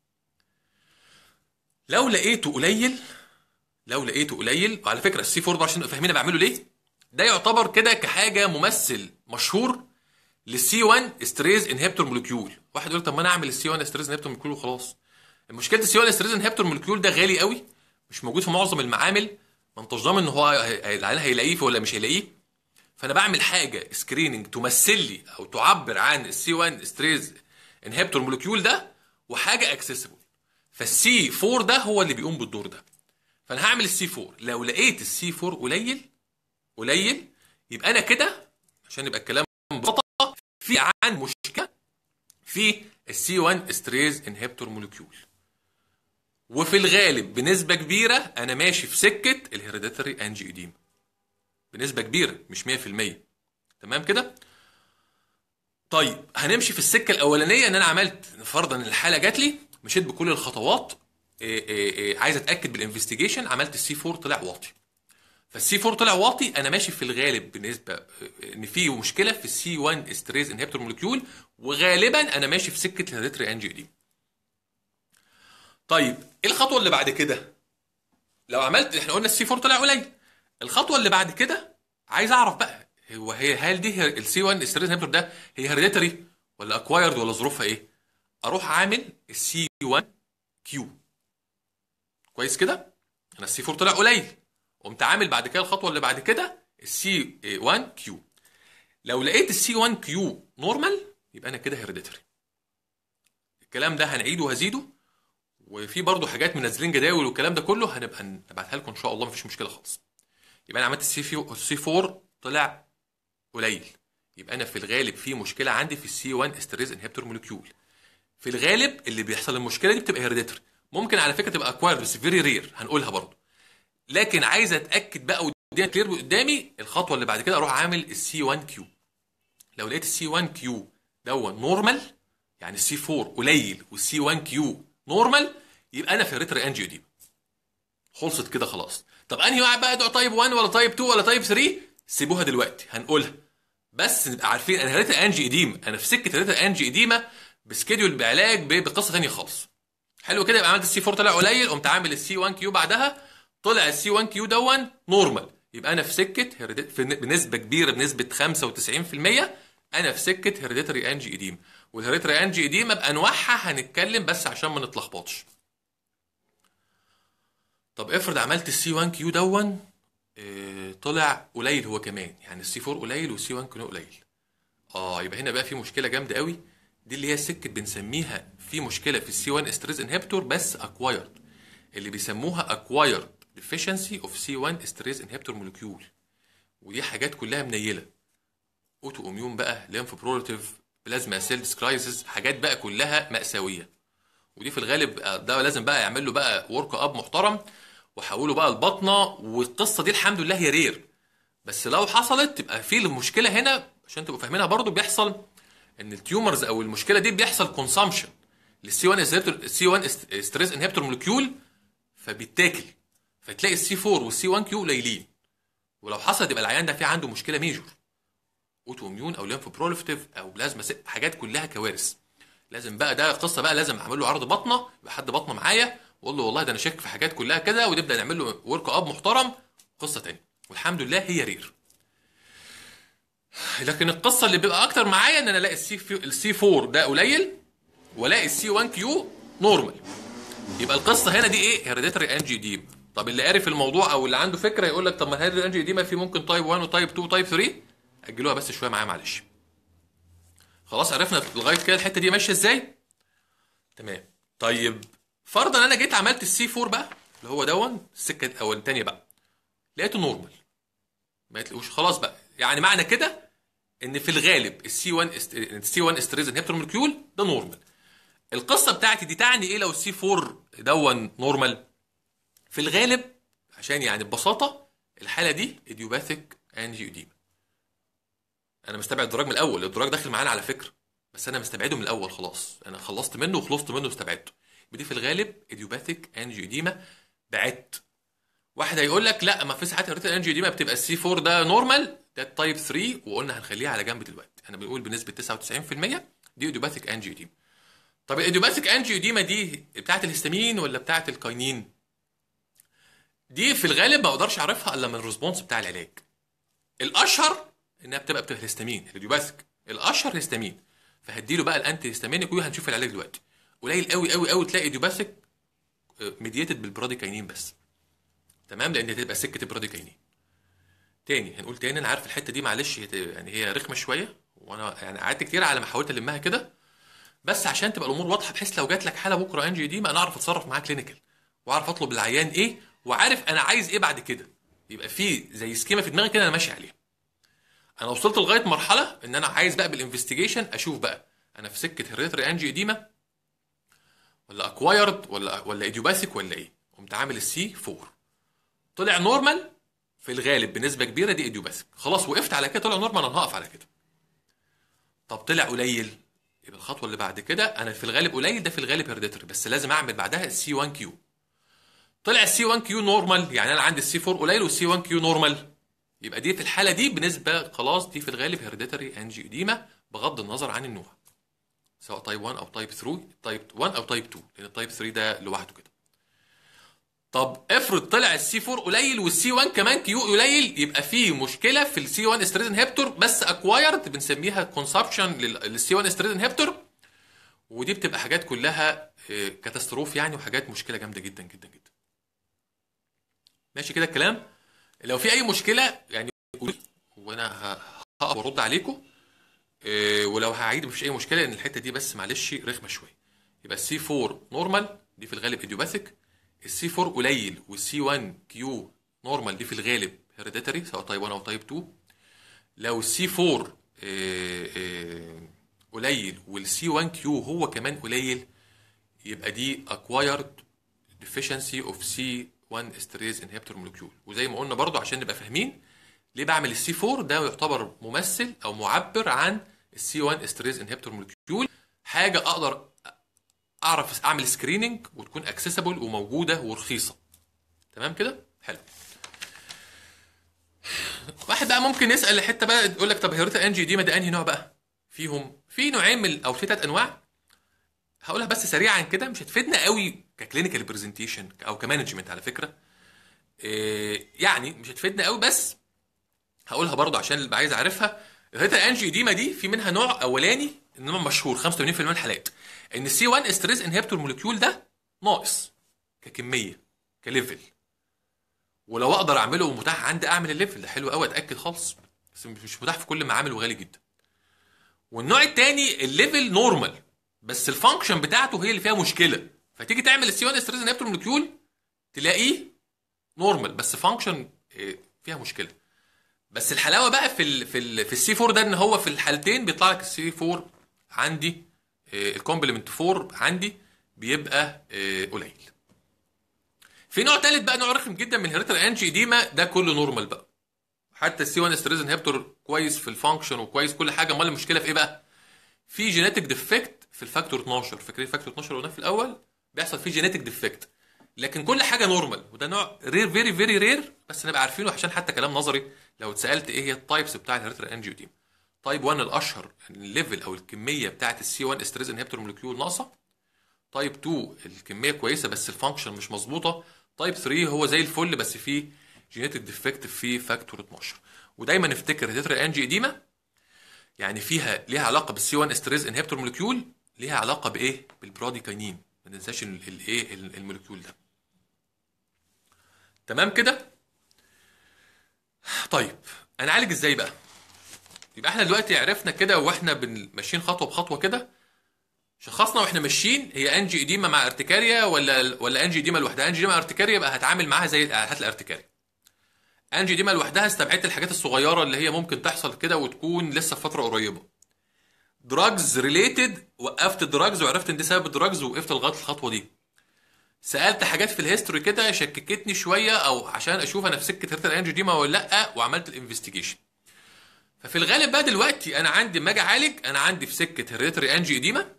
لو لقيته قليل لو لقيته قليل وعلى فكره السي فور ده عشان نبقى فاهمين بعمله ليه، ده يعتبر كده كحاجه ممثل مشهور للسي واحد استريز انهبيتور مولكيول. واحد يقول طب ما انا اعمل السي واحد استريز انهبيتور مولكيول وخلاص. مشكله السي واحد استريز انهبيتور مولكيول ده غالي قوي، مش موجود في معظم المعامل، ما انتش ضامن ان هو العيان هيلاقيه ولا مش هيلاقيه. فانا بعمل حاجه سكريننج تمثل لي او تعبر عن السي واحد استريز انهبيتور مولكيول ده، وحاجه اكسسبل. فالسي فور ده هو اللي بيقوم بالدور ده. فانا هعمل السي فور، لو لقيت السي فور قليل قليل يبقى انا كده عشان يبقى الكلام ببساطه في عن مشكله في السي واحد استريز انهبيتور مولكيول، وفي الغالب بنسبه كبيره انا ماشي في سكه الهيريديتري انجي اديما بنسبه كبيره مش مية في المية. تمام كده؟ طيب هنمشي في السكه الاولانيه، ان انا عملت فرضا ان الحاله جات لي، مشيت بكل الخطوات، إيه إيه إيه عايز اتاكد بالانفستيجيشن، عملت السي فور طلع واطي. فالسي فور طلع واطي، انا ماشي في الغالب بالنسبه ان في مشكله في السي واحد استريز انهبيتور مولكيول، وغالبا انا ماشي في سكه الهيريديتري انجي دي. طيب ايه الخطوه اللي بعد كده؟ لو عملت احنا قلنا السي فور طلع قليل، الخطوه اللي بعد كده عايز اعرف بقى هو هي هل دي السي واحد استريز انهبيتور ده هي هيريديتري ولا اكوايرد ولا ظروفها ايه؟ اروح عامل السي واحد كيو. كويس كده؟ انا السي فور طلع قليل، قمت عامل بعد كده الخطوه اللي بعد كده السي واحد كيو. لو لقيت السي واحد كيو نورمال يبقى انا كده هيريديتري. الكلام ده هنعيده وهزيده، وفي برضو حاجات منزلين جداول والكلام ده كله هنبقى نبعتها لكم ان شاء الله، مفيش مشكله خالص. يبقى انا عملت السي السي فور طلع قليل، يبقى انا في الغالب في مشكله عندي في السي واحد استريز انهبيتور مولكيول. في الغالب اللي بيحصل المشكله دي بتبقى هيريديتري، ممكن على فكره تبقى اكوايرد بس فيري رير هنقولها برضو. لكن عايز اتاكد بقى والدنيا كلير قدامي، الخطوه اللي بعد كده اروح عامل السي واحد كيو. لو لقيت السي واحد كيو دوت نورمال، يعني السي فور قليل والسي واحد كيو نورمال، يبقى انا في هيريديتري انجيو دي. خلصت كده خلاص. طب انهي واحد بقى، ده تايب واحد ولا تايب اتنين ولا تايب تلاتة؟ سيبوها دلوقتي هنقولها، بس نبقى عارفين انا هيريديتري انجي اديما، انا في سكه هيريديتري انجي اديما بسكيدول بعلاج بقصه ثانيه خالص. حلو كده؟ يبقى عملت السي فور طلع قليل، قمت عامل السي واحد كيو بعدها، طلع السي واحد كيو دون نورمال، يبقى انا في سكه في بنسبه كبيره بنسبه خمسة وتسعين في المية انا في سكه هيريديتري انجي اديما. والهيريديتري انجي اديما بانواعها هنتكلم بس عشان ما نتلخبطش. طب افرض عملت السي واحد كيو دون اه طلع قليل هو كمان، يعني السي فور قليل والسي واحد كيو قليل، اه يبقى هنا بقى في مشكله جامده قوي. دي اللي هي السكه بنسميها في مشكله في السي واحد استريز انهبيتور بس اكوايرد، اللي بيسموها اكوايرد deficiency of سي واحد استريز انهبيتور مولكيول. ودي حاجات كلها منيله، اوتو اميون بقى، ليمف بروليتيف، بلازما سيلز كرايسيس، حاجات بقى كلها مأساويه. ودي في الغالب ده لازم بقى يعمل له بقى ورك اب محترم وحوله بقى البطنه. والقصه دي الحمد لله هي رير، بس لو حصلت تبقى في المشكله هنا عشان تبقوا فاهمينها برضو. بيحصل ان التيومرز او المشكله دي بيحصل كونسامشن للسي واحد السي واحد ستريس انهبيتور مولكيول، فبيتاكل، فتلاقي السي أربعة والسي واحد كيو قليلين. ولو حصل يبقى العيان ده في عنده مشكله ميجور، اوتو اميون او ليمف بروليفتيف او بلازما، حاجات كلها كوارث. لازم بقى ده قصه بقى، لازم اعمل له عرض بطنه، يبقى حد بطنه معايا واقول له والله ده انا شاك في حاجات كلها كده، ونبدا نعمل له ورك اب محترم. قصه ثانيه، والحمد لله هي رير. لكن القصه اللي بيبقى اكتر معايا ان انا الاقي السي السي أربعة ده قليل والاقي السي واحد كيو نورمال. يبقى القصه هنا دي ايه؟ هيريديتري انجيوديما. طب اللي عارف الموضوع او اللي عنده فكره يقول لك طب ما الهيريديتري انجيوديما في ممكن تايب واحد وتايب اتنين وتايب تلاتة، اجلوها بس شويه معايا معلش. خلاص عرفنا لغايه كده الحته دي ماشيه ازاي؟ تمام. طيب فرضا انا جيت عملت السي أربعة بقى اللي هو دون السكه الاول الثانيه بقى، لقيته نورمال، ما تلاقوش خلاص بقى. يعني معنى كده ان في الغالب السي واحد السي واحد استريز انهبيتور مولكيول ده نورمال. القصه بتاعتي دي تعني ايه لو السي أربعة دون نورمال؟ في الغالب عشان يعني ببساطه الحاله دي ايديوباثيك انجيوديما. انا مستبعد الدراج من الاول، الدراج داخل معانا على فكره، بس انا مستبعده من الاول خلاص، انا خلصت منه وخلصت منه واستبعدته. دي في الغالب ايديوباثيك انجيوديما. بعدت واحد هيقول لك لا ما في ساعات الريتال انجيوديما بتبقى السي أربعة ده نورمال، ده تايب تلاتة، وقلنا هنخليها على جنب دلوقتي. انا بنقول بنسبه تسعة وتسعين في المية دي ايديوباثيك انجيوديما. طب الايديوباثيك انجيوديما دي بتاعت الهستامين ولا بتاعت الكاينين؟ دي في الغالب ما اقدرش اعرفها الا من الريسبونس بتاع العلاج. الاشهر انها بتبقى بتاع الهستامين، الايديوباثيك الاشهر هستامين، فهديله بقى الانتي هستامينيك وهنشوف العلاج دلوقتي. قليل قوي قوي قوي تلاقي ايديوباثيك ميديتد بالبراديكاينين بس، تمام، لان هتبقى سكه البراديكاينين. تاني هنقول تاني، انا عارف الحته دي معلش يعني هي رخمه شويه، وانا يعني قعدت كتير على ما حاولت المها كده، بس عشان تبقى الامور واضحه بحيث لو جات لك حاله بكره انجيو دي ما انا اعرف اتصرف معاها كلينيكال، واعرف اطلب للعيان ايه، وعارف انا عايز ايه بعد كده. يبقى في زي سكيما في دماغي كده انا ماشي عليها. انا وصلت لغايه مرحله ان انا عايز بقى بالانفستيجيشن اشوف بقى انا في سكه هيريتري انجيو اديما ولا اكوايرد ولا ولا ايديوباثيك ولا ايه. قمت عامل السي أربعة طلع نورمال، في الغالب بنسبه كبيره دي ايديوباثيك. خلاص وقفت على كده، طلع نورمال انا هقف على كده. طب طلع قليل، يبقى الخطوه اللي بعد كده انا في الغالب قليل، ده في الغالب هيريديتري، بس لازم اعمل بعدها السي واحد كيو. طلع السي واحد كيو نورمال، يعني انا عندي السي أربعة قليل والسي واحد كيو نورمال، يبقى دي في الحاله دي بنسبه خلاص دي في الغالب هيريديتري انجيوديما بغض النظر عن النوع، سواء تايب واحد او تايب ثلاثة، تايب واحد او تايب اتنين، لان التايب تلاتة ده لوحده كده. طب افرض طلع السي أربعة قليل والسي واحد كمان كيو قليل، يبقى في مشكله في السي واحد ستريس انهبيتور بس اكوايرد، بنسميها كونسبشن للسي واحد ستريس انهبيتور، ودي بتبقى حاجات كلها كاتاستروف يعني، وحاجات مشكله جامده جدا جدا جدا. ماشي كده الكلام؟ لو في اي مشكله يعني قولي وانا هقف وارد عليكم، ولو هعيد مفيش اي مشكله، لان الحته دي بس معلش رخمه شويه. يبقى السي أربعة نورمال دي في الغالب ايديوباثيك، السي أربعة قليل والسي واحد كيو نورمال دي في الغالب هيريديتري سواء تايب واحد او تايب اتنين. لو السي أربعة قليل والسي واحد كيو هو كمان قليل، يبقى دي acquired deficiency of سي واحد esterase inhibitor molecule. وزي ما قلنا برضو عشان نبقى فاهمين ليه بعمل السي أربعة، ده يعتبر ممثل او معبر عن السي واحد esterase inhibitor molecule، حاجه اقدر اعرف اعمل سكريننج وتكون اكسسبل وموجوده ورخيصه. تمام كده؟ حلو. واحد بقى ممكن يسال الحته بقى يقول لك طب هيريتا انجي دي ما ده انهي نوع بقى؟ فيهم في نوعين من او في ثلاث انواع، هقولها بس سريعا كده، مش هتفيدنا قوي ككلينيكال برزنتيشن او كمانجمنت على فكره، إيه يعني مش هتفيدنا قوي، بس هقولها برضو عشان اللي عايز عارفها. الهيريتا انجي ديما دي في منها نوع اولاني، النوع مشهور خمسة وثمانين في المية من الحالات، ان السي واحد استريز انهبيتور مولكيول ده ناقص ككميه كليفل، ولو اقدر اعمله متاح عندي اعمل الليفل ده حلو قوي اتاكد خالص، بس مش متاح في كل المعامل وغالي جدا. والنوع الثاني الليفل نورمال بس الفانكشن بتاعته هي اللي فيها مشكله، فتيجي تعمل السي واحد استريز انهبيتور مولكيول تلاقيه نورمال بس فانكشن فيها مشكله. بس الحلاوه بقى في ال في ال في السي أربعة ده ان هو في الحالتين بيطلع لك السي أربعة عندي الكومبلمنت أربعة عندي بيبقى آه، قليل. في نوع ثالث بقى، نوع رخم جدا من الهيريتري انجي اديما، ده كله نورمال بقى، حتى السي واحد ستريز انهبيتور كويس في الفانكشن وكويس كل حاجه. امال المشكله في ايه بقى؟ في جينيتك ديفكت في الفاكتور اتناشر. فاكرين فاكتور اتناشر قلناه في الاول؟ بيحصل فيه جينيتك ديفكت، لكن كل حاجه نورمال، وده نوع رير فيري فيري رير، بس نبقى عارفينه عشان حتى كلام نظري. لو اتسالت ايه هي التايبس بتاع الهيريتري انجي اديما، تايب واحد الاشهر، الليفل او الكميه بتاعه السي واحد ستريز انهبيتور مولكيول ناقصه. تايب اتنين الكميه كويسه بس الفانكشن مش مظبوطه. تايب تلاتة هو زي الفل بس فيه جينيتك ديفكت في فاكتور اتناشر. ودايما نفتكر هيريتري انجي اديما يعني فيها ليها علاقه بالسي واحد ستريز انهبيتور مولكيول، ليها علاقه بايه؟ بالبراديكاينين، ما ننساش الايه المولكيول ده. تمام كده؟ طيب هنعالج ازاي بقى؟ يبقى احنا دلوقتي عرفنا كده واحنا ماشيين خطوه بخطوه كده، شخصنا واحنا ماشيين هي انجي اديما مع ارتكاريا ولا ولا انجي اديما لوحدها. انجي اديما ارتكاريا يبقى هتعامل معاها زي الحالات الارتكاريا. انجي اديما لوحدها استبعدت الحاجات الصغيره اللي هي ممكن تحصل كده وتكون لسه في فتره قريبه. دراجز ريليتد وقفت الدراجز وعرفت ان دي سبب الدراجز ووقفت لغايه الخطوه دي. سالت حاجات في الهيستوري كده شككتني شويه او عشان اشوف انا في سكه هيريتري انجي اديما ولا لا، وعملت الانفستيجيشن. ففي الغالب بقى دلوقتي انا عندي ما اجي اعالج، انا عندي في سكه هيريتري انجي اديما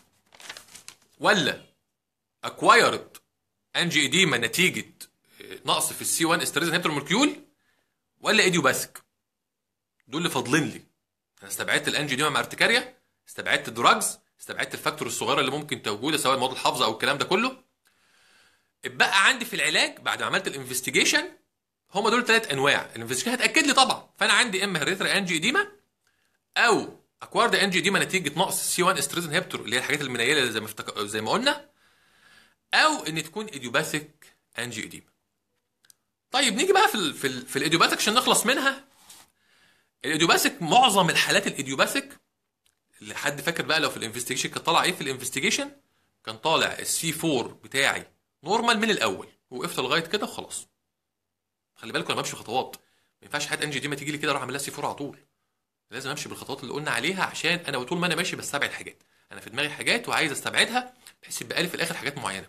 ولا اكوايرد انجي اديما نتيجه نقص في السي واحد ستريز انهبيتور مولكيول، ولا ايديوباثيك. دول اللي فاضلين لي. انا استبعدت الانجي اديما مع ارتكاريا، استبعدت الدراجز، استبعدت الفاكتور الصغيره اللي ممكن توجوده سواء المواد الحافظه او الكلام ده كله. اتبقى عندي في العلاج بعد ما عملت الانفستيجيشن هم دول ثلاث انواع. الانفستيجيشن هتاكد لي طبعا، فانا عندي اما هيريتري انجي اديما او اكوارد انجي اديما نتيجه نقص السي واحد ستريز انهبيتور اللي هي الحاجات المنيله اللي زي ما افتك... زي ما قلنا، او ان تكون ايديوباثيك انجي اديما. طيب نيجي بقى في ال في ال في الايديوباثيك عشان نخلص منها. الايديوباثيك معظم الحالات الايديوباثيك اللي حد فاكر بقى لو في الانفستيجيشن كان طالع ايه في الانفستيجيشن، كان طالع السي اربعة بتاعي نورمال من الاول، وقفت لغايه كده وخلاص. خلي بالكم انا بمشي خطوات، ما ينفعش حد انجي ديما تيجي لي كده اروح اعمل لها سي اربعة على طول. لازم امشي بالخطوات اللي قلنا عليها، عشان انا طول ما انا ماشي بستبعد حاجات، انا في دماغي حاجات وعايز استبعدها بحيث يبقى لي في الاخر حاجات معينه.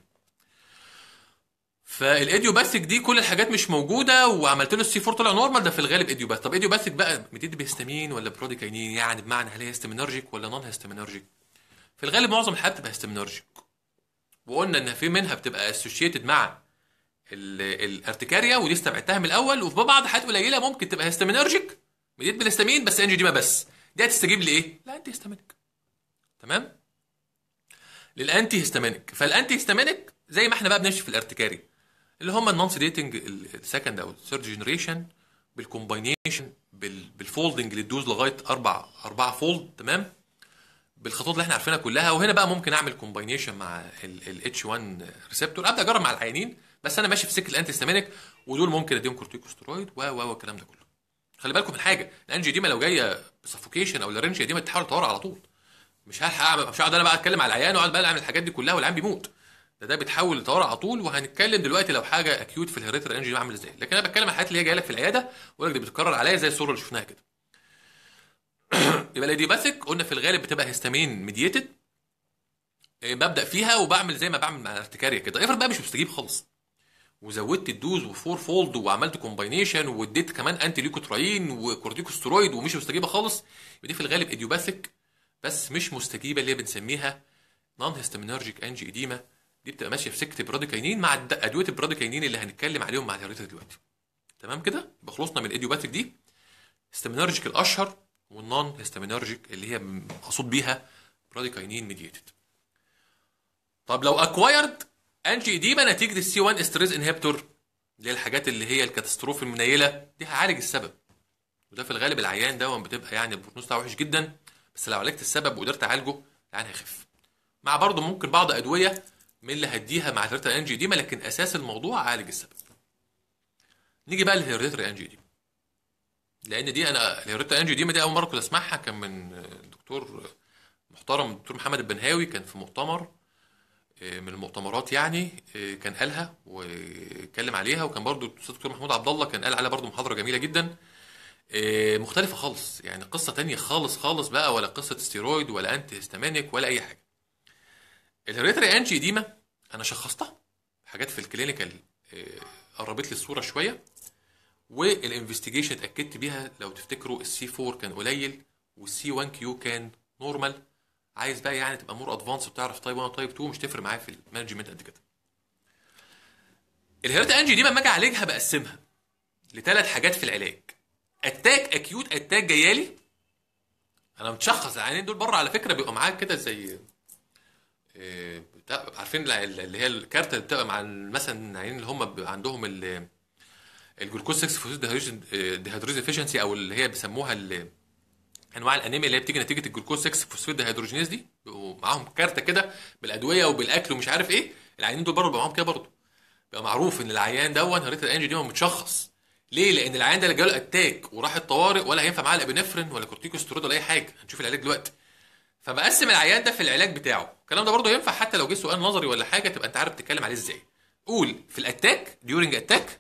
فالايديوباثيك دي كل الحاجات مش موجوده وعملت له السي اربعة طلع نورمال، ده في الغالب ايديوباثيك. طب ايديوباثيك بقى بتدي بهستامين ولا بروديكاينين؟ يعني بمعنى هل هي هيستامينرجيك ولا نون هيستامينرجيك؟ في الغالب معظم الحالات بتبقى هيستامينرجيك، وقلنا ان في منها بتبقى اسوشيتد مع الارتكاريا ودي استبعدتها من الاول، وفي بعض حالات قليله ممكن تبقى هيستامينرجيك مديت بالهستامين بس انجي ديما بس، دي هتستجيب لايه؟ لا انتي هيستامينيك. تمام؟ للانتي هيستامينيك. فالانتي هيستامينيك زي ما احنا بقى بنمشي في الارتكاري اللي هم النون سيديتنج السكند او الثيرد جنريشن بالكومباينيشن بالفولدنج للدوز لغايه اربع اربعه فولد. تمام؟ بالخطوات اللي احنا عارفينها كلها. وهنا بقى ممكن اعمل كومباينيشن مع الاتش واحد ريسبتور، ابدا اجرب مع العيانين، بس انا ماشي في سكه الانتي هيستامينيك، ودول ممكن اديهم كورتيكوستيرويد و و والكلام ده كله. خلي بالكم من حاجه، الانجي ديما لو جايه بسفوكيشن او لارنجيا ديما تحاول تطور على طول. مش هلحق مش هقعد انا بقى اتكلم على العيان واقعد بقى اعمل الحاجات دي كلها والعيان بيموت. ده ده بيتحول لطوارئ على طول. وهنتكلم دلوقتي لو حاجه اكيوت في الهيريتري انجي عامل ازاي، لكن انا بتكلم على الحاجات اللي هي جايه لك في العياده واقول لك دي بتتكرر عليا زي الصوره اللي شفناها كده. يبقى الايديوباثيك قلنا في الغالب بتبقى هيستامين ميديتد، ببدا فيها وبعمل زي ما بعمل مع الارتكاريا كده. افرض بقى مش مستجيب خالص وزودت الدوز وفور فولد وعملت كومباينيشن واديت كمان انتي ليكوتراين وكورتيكوستيرويد ومش مستجيبه خالص، يبقى دي في الغالب ايديوباثيك بس مش مستجيبه، اللي هي بنسميها نون هيستامينرجيك انجي اديما. دي بتبقى ماشيه في سكه البراديكاينين مع ادويه البراديكاينين اللي هنتكلم عليهم مع الهيريتري دلوقتي. تمام كده؟ يبقى خلصنا من الايديوباثيك دي. هيستامينرجيك الاشهر والنون هيستامينرجيك اللي هي مقصود بيها براديكاينين ميديتد. طب لو اكوايرد انجي اديما نتيجه السي واحد ستريز انهبيتور اللي هي الحاجات اللي هي الكاتاستروف المنيله دي، هعالج السبب. وده في الغالب العيان ده بتبقى يعني البروجنوز بتاعه وحش جدا، بس لو عالجت السبب وقدرت اعالجه العيان هيخف. مع برضه ممكن بعض ادويه من اللي هديها مع الهيريتري انجي اديما، لكن اساس الموضوع اعالج السبب. نيجي بقى للهيريتري انجي اديما، لان دي انا الهيريتري انجي اديما دي اول مره كنت اسمعها كان من دكتور محترم، الدكتور محمد البنهاوي، كان في مؤتمر من المؤتمرات يعني كان قالها واتكلم عليها. وكان برضو الاستاذ دكتور محمود عبد الله كان قال عليها برضو محاضره جميله جدا. آه، مختلفه خالص، يعني قصه تانية خالص خالص بقى، ولا قصه ستيرويد ولا انتي هيستامينيك ولا اي حاجه. الهيريتري انجي ديما انا شخصتها حاجات في الكلينيكال، آه، قربت لي الصوره شويه، والانفستيجيشن اتاكدت بيها. لو تفتكروا السي أربعة كان قليل والسي واحد كيو كان نورمال. عايز بقى يعني تبقى مور ادفانس وتعرف تايب واحد وتايب اتنين، مش تفرق معايا في المانجمنت قد كده. الهيريتري انجي دي لما اجي اعالجها بقسمها لثلاث حاجات في العلاج. اتاك اكيوت اتاك جايالي، انا متشخص العيانين دول بره على فكره بيبقى معاك كده زي آه، بتاع عارفين الع- اللي هي الكارت اللي بتبقى مع مثلا العيانين اللي هم بيبقى عندهم ال- الجلوكوز ستة فوسفاتيد ديهيدروجين افيشنسي، او اللي هي بيسموها ال- انواع الانيميا اللي هي بتيجي نتيجه الجلوكوز ستة فوسفاتيد ديهيدروجينيز دي، بيبقوا معاهم كارته كده بالادويه وبالاكل ومش عارف ايه. العيانين دول برضه بيبقى معاهم كده برضه، بقى معروف ان العيان دون هيريتري انجي دي متشخص. ليه؟ لان العيان ده اللي جاله اتاك وراح الطوارئ ولا هينفع معاه الابنفرين ولا كورتيكوستيرويد ولا اي حاجه، هنشوف العلاج دلوقتي. فبقسم العيان ده في العلاج بتاعه. الكلام ده برضه ينفع حتى لو جه سؤال نظري ولا حاجه تبقى انت عارف تتكلم عليه ازاي. قول في الاتاك ديورنج اتاك،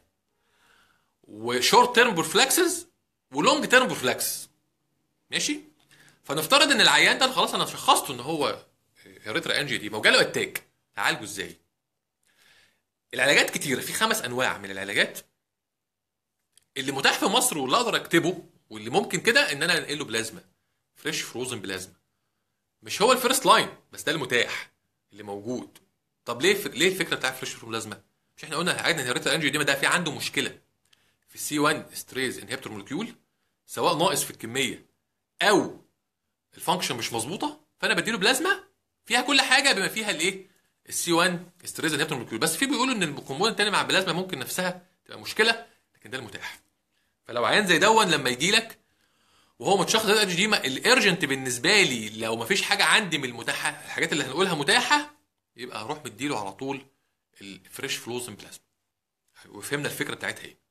وشورت تيرم بروفلاكسز، ولونج تيرم بروفلاكس. ماشي؟ فنفترض ان العيان ده خلاص انا شخصته ان هو هيريتري انجي دي، ما هو جاله اتاك، اعالجه ازاي؟ العلاجات كتيره، في خمس انواع من العلاجات اللي متاح في مصر واللي اقدر اكتبه واللي ممكن كده ان انا انقل له بلازما، فريش فروزن بلازما. مش هو الفيرست لاين بس ده المتاح اللي موجود. طب ليه ف... ليه الفكره بتاع فريش فروزن بلازما؟ مش احنا قلنا عادنا الهيريتري انجي دي ده في عنده مشكله في السي واحد ستريز انهبيتور مولكيول، سواء ناقص في الكميه او الفانكشن مش مظبوطه، فانا بديله بلازما فيها كل حاجه بما فيها الايه، السي واحد ستريز انهبيتور مولكيول. بس في بيقولوا ان الكومبوننت الثاني مع البلازما ممكن نفسها تبقى مشكله، لكن ده المتاح. فلو عيان زي دون لما يجي لك وهو متشخص اتش دي، الارجنت بالنسبه لي لو ما فيش حاجه عندي من المتاحه، الحاجات اللي هنقولها متاحه، يبقى هروح مديله على طول الفريش فلوزن بلازما. وفهمنا الفكره بتاعتها ايه.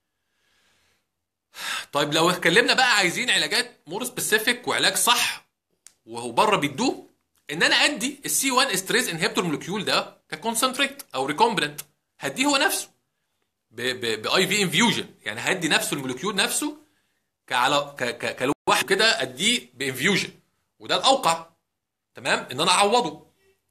طيب لو اتكلمنا بقى عايزين علاجات مور سبيسيفيك وعلاج صح وهو بره بيدوه، ان انا ادي السي واحد ستريز انهبيتور مولكيول ده ككونسنتريت او ريكومبننت، هديه هو نفسه باي في انفيوجن، يعني هدي نفسه المولكيول نفسه كعلى ك ك كلوحده كده، اديه بانفيوجن، وده الاوقع. تمام ان انا اعوضه،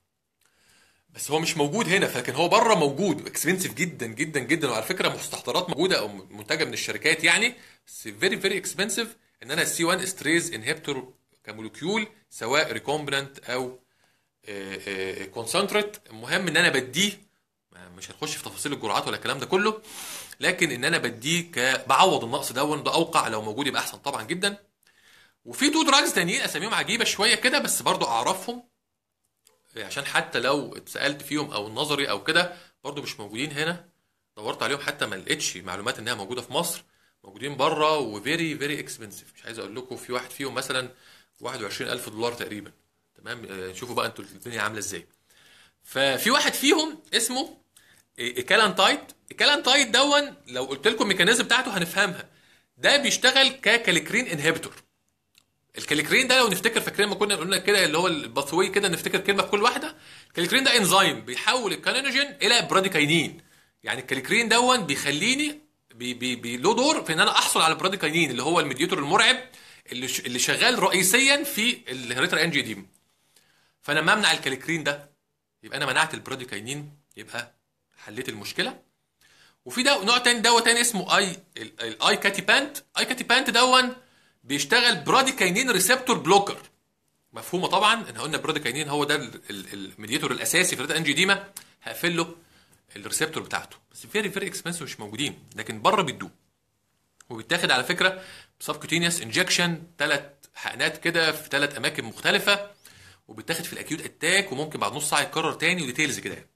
بس هو مش موجود هنا، لكن هو بره موجود، اكسبنسيف جدا جدا جدا. وعلى فكره مستحضرات موجوده او منتجه من الشركات يعني، بس فيري فيري اكسبنسيف ان انا السي واحد ستريز انهبيتور كمولكيول سواء ريكومبننت او كونسنتريت. المهم ان انا بديه، مش هنخش في تفاصيل الجرعات ولا الكلام ده كله، لكن ان انا بديه ك بعوض النقص ده، وده اوقع. لو موجود يبقى احسن طبعا جدا. وفي تو دراجز تانيين اساميهم عجيبه شويه كده، بس برضو اعرفهم عشان حتى لو اتسالت فيهم او نظري او كده برضو مش موجودين هنا. دورت عليهم حتى ما لقيتش معلومات انها موجوده في مصر، موجودين بره وفيري فيري اكسبنسيف. مش عايز اقول لكم في واحد فيهم مثلا واحد وعشرين ألف دولار تقريبا. تمام؟ آه، شوفوا بقى انتوا الدنيا عامله ازاي. ففي واحد فيهم اسمه ايكالانتايد. ايكالانتايد دون لو قلت لكم الميكانيزم بتاعته هنفهمها. ده بيشتغل ككاليكرين انهبيتور. الكاليكرين ده لو نفتكر، فاكرين ما كنا قلنا كده اللي هو الباثوي كده، نفتكر كلمه في كل واحده. الكاليكرين ده انزيم بيحول الكالينوجين الى براديكاينين. يعني الكاليكرين دون بيخليني بي بي بي له دور في ان انا احصل على البراديكاينين اللي هو الميديتور المرعب اللي ش- اللي شغال رئيسيا في الهيريتري انجي ديم. فانا ما امنع الكاليكرين ده، يبقى انا منعت البراديكاينين، يبقى حليت المشكله. وفي ده نوع تاني، دواء تاني اسمه اي الاي كاتيبانت. اي كاتيبانت دون بيشتغل براديكاينين ريسبتور بلوكر. مفهومه طبعا، ان قلنا براديكاينين هو ده الميديتور الاساسي في الريتا انجيوديما، هقفل له الريسبتور بتاعته. بس فيري فيري اكسبنسيف، مش موجودين، لكن بره بيدوه. وبيتاخد على فكره بسبكوتينيوس انجكشن، ثلاث حقنات كده في ثلاث اماكن مختلفه، وبيتاخد في الاكيوت اتاك، وممكن بعد نص ساعه يتكرر تاني، وديتيلز كده.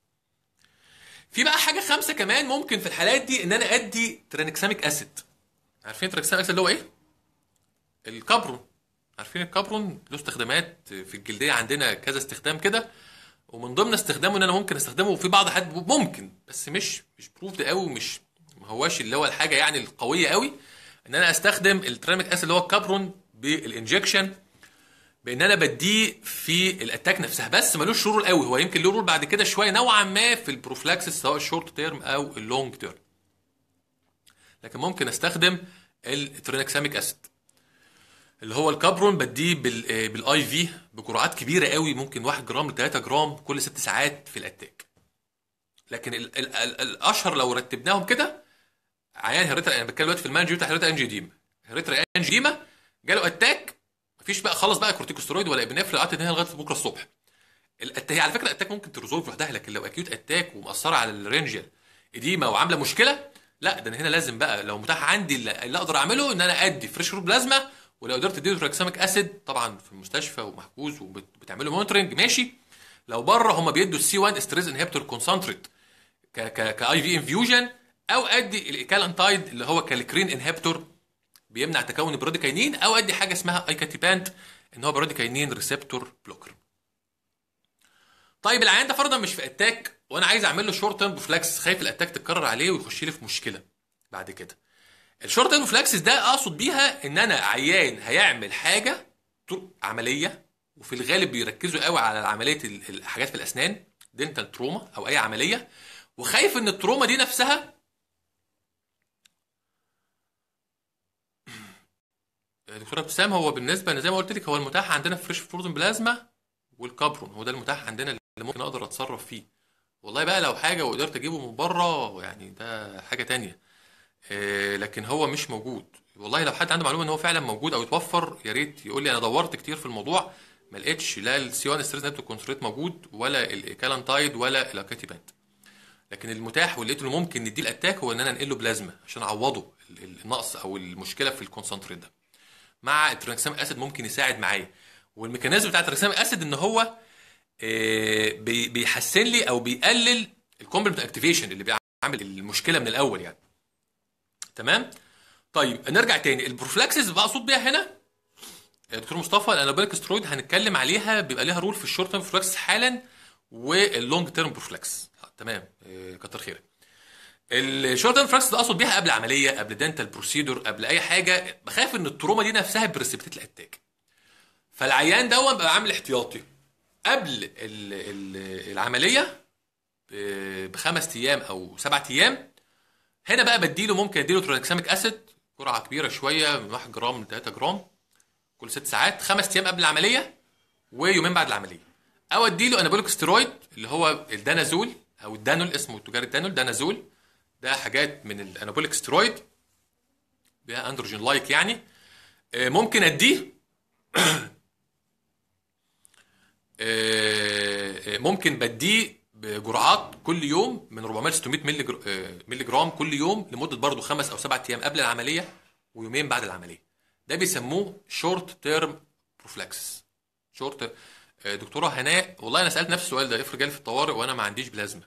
في بقى حاجه خمسه كمان ممكن في الحالات دي، ان انا ادي ترانكساميك اسيد. عارفين ترانكساميك اسيد اللي هو ايه؟ الكابرون. عارفين الكابرون له استخدامات في الجلديه عندنا كذا استخدام كده، ومن ضمن استخدامه ان انا ممكن استخدمه في بعض حد ممكن، بس مش مش بروفد قوي، مش ما هواش اللي هو الحاجه يعني القويه قوي، ان انا استخدم التراميك اسيد اللي هو الكابرون بالانجكشن، بان انا بديه في الاتاك نفسها. بس ملوش رول قوي، هو يمكن له رول بعد كده شويه نوعا ما في البروفلاكسس سواء الشورت تيرم او اللونج تيرم. لكن ممكن استخدم الترينكساميك اسيد اللي هو الكابرون، بديه بالاي في بجرعات كبيره قوي، ممكن واحد جرام ل ثلاثة جرام كل ست ساعات في الاتاك. لكن ال ال ال الاشهر لو رتبناهم كده، عيان هيريتري، انا بتكلم دلوقتي في المانجيو بتاع هيريتري انجيوديما، هيريتري انجيوديما جاله اتاك، مفيش بقى خلاص بقى كورتيكوستيرويد ولا ابنفرين، قعدت هنا لغايه بكره الصبح. الاتاك على فكره الاتاك ممكن تريزولف لوحدها، لكن لو اكيوت اتاك ومأثره على الرينجيال اديما وعامله مشكله، لا ده انا هنا لازم بقى لو متاح عندي اللي, اللي اقدر اعمله ان انا ادي فريش روت بلازما، ولو قدرت اديله تراكساميك اسيد طبعا في المستشفى ومحجوز وبتعملوا مونترنج ماشي. لو بره هم بيدوا السي واحد استريز انهبيتور كونسنتريت ك ك كاي في انفيوجن، او ادي الايكالانتايد اللي هو كالكرين انهبيتور بيمنع تكون البروديكاينين، او ادي حاجه اسمها ايكاتيبانت ان هو بروديكاينين ريسبتور بلوكر. طيب العيان ده فرضا مش في اتاك وانا عايز اعمل له شورت تيرم بروفلاكس، خايف الاتاك تتكرر عليه ويخش لي في مشكله بعد كده. الشورت تيرم بروفلاكس ده اقصد بيها ان انا عيان هيعمل حاجه عمليه، وفي الغالب بيركزوا قوي على عمليه الحاجات في الاسنان، دينتال تروما او اي عمليه، وخايف ان التروما دي نفسها دكتور ابتسام، هو بالنسبه زي ما قلت لك هو المتاح عندنا فريش فروزن بلازما والكابرون، هو ده المتاح عندنا اللي ممكن اقدر اتصرف فيه. والله بقى لو حاجه وقدرت اجيبه من بره يعني ده حاجه تانية، إيه لكن هو مش موجود. والله لو حد عنده معلومه ان هو فعلا موجود او يتوفر يا ريت يقول لي، انا دورت كتير في الموضوع ما لقيتش لا السي واحد ستريس نيبتو كونسنتريت موجود ولا الايكالانتايد ولا الاكاتيبانت. لكن المتاح واللي لقيته اللي ممكن نديه الاتاك هو ان انا انقل له بلازما عشان اعوضه النقص او المشكله في الكونسنتريت ده. مع الترانكسام اسيد ممكن يساعد معايا، والميكانيزم بتاع الترانكسام اسيد ان هو بيحسن لي او بيقلل الكومبلمنت اكتيفيشن اللي بيعمل المشكله من الاول يعني. تمام. طيب نرجع تاني، البروفلاكسس بقصد بيها هنا يا دكتور مصطفى الانابوليك سترويد هنتكلم عليها، بيبقى ليها رول في الشورت تيرم بروفلاكسس حالا واللونج تيرم بروفلاكس. تمام كتر خيرك. الشورت تيرم بروفلاكسس ده اقصد بيها قبل عمليه، قبل دنتال بروسيدور، قبل اي حاجه، بخاف ان التروما دي نفسها بريسبتيت الاتاك، فالعيان ده بقى عامل احتياطي قبل ال ال العمليه بخمس ايام او سبعة ايام. هنا بقى بديله ممكن اديله ترانكساميك اسيد جرعه كبيره شويه من واحد جرام ل ثلاثة جرام كل ست ساعات، خمس ايام قبل العمليه ويومين بعد العمليه. او اديله انابوليك ستيرويد اللي هو الدانازول او الدانول، اسمه التجاري الدانول دانازول، ده حاجات من الانابوليك ستيرويد بها اندروجين لايك يعني. ممكن اديه ممكن بديه بجرعات كل يوم من أربعمائة ل ستمائة مللي جرام كل يوم لمده برضه خمس او سبعة ايام قبل العمليه ويومين بعد العمليه. ده بيسموه شورت تيرم بروفلاكسس. شورت دكتوره هناء، والله انا سالت نفس السؤال ده، افرض جالي في الطوارئ وانا ما عنديش بلازما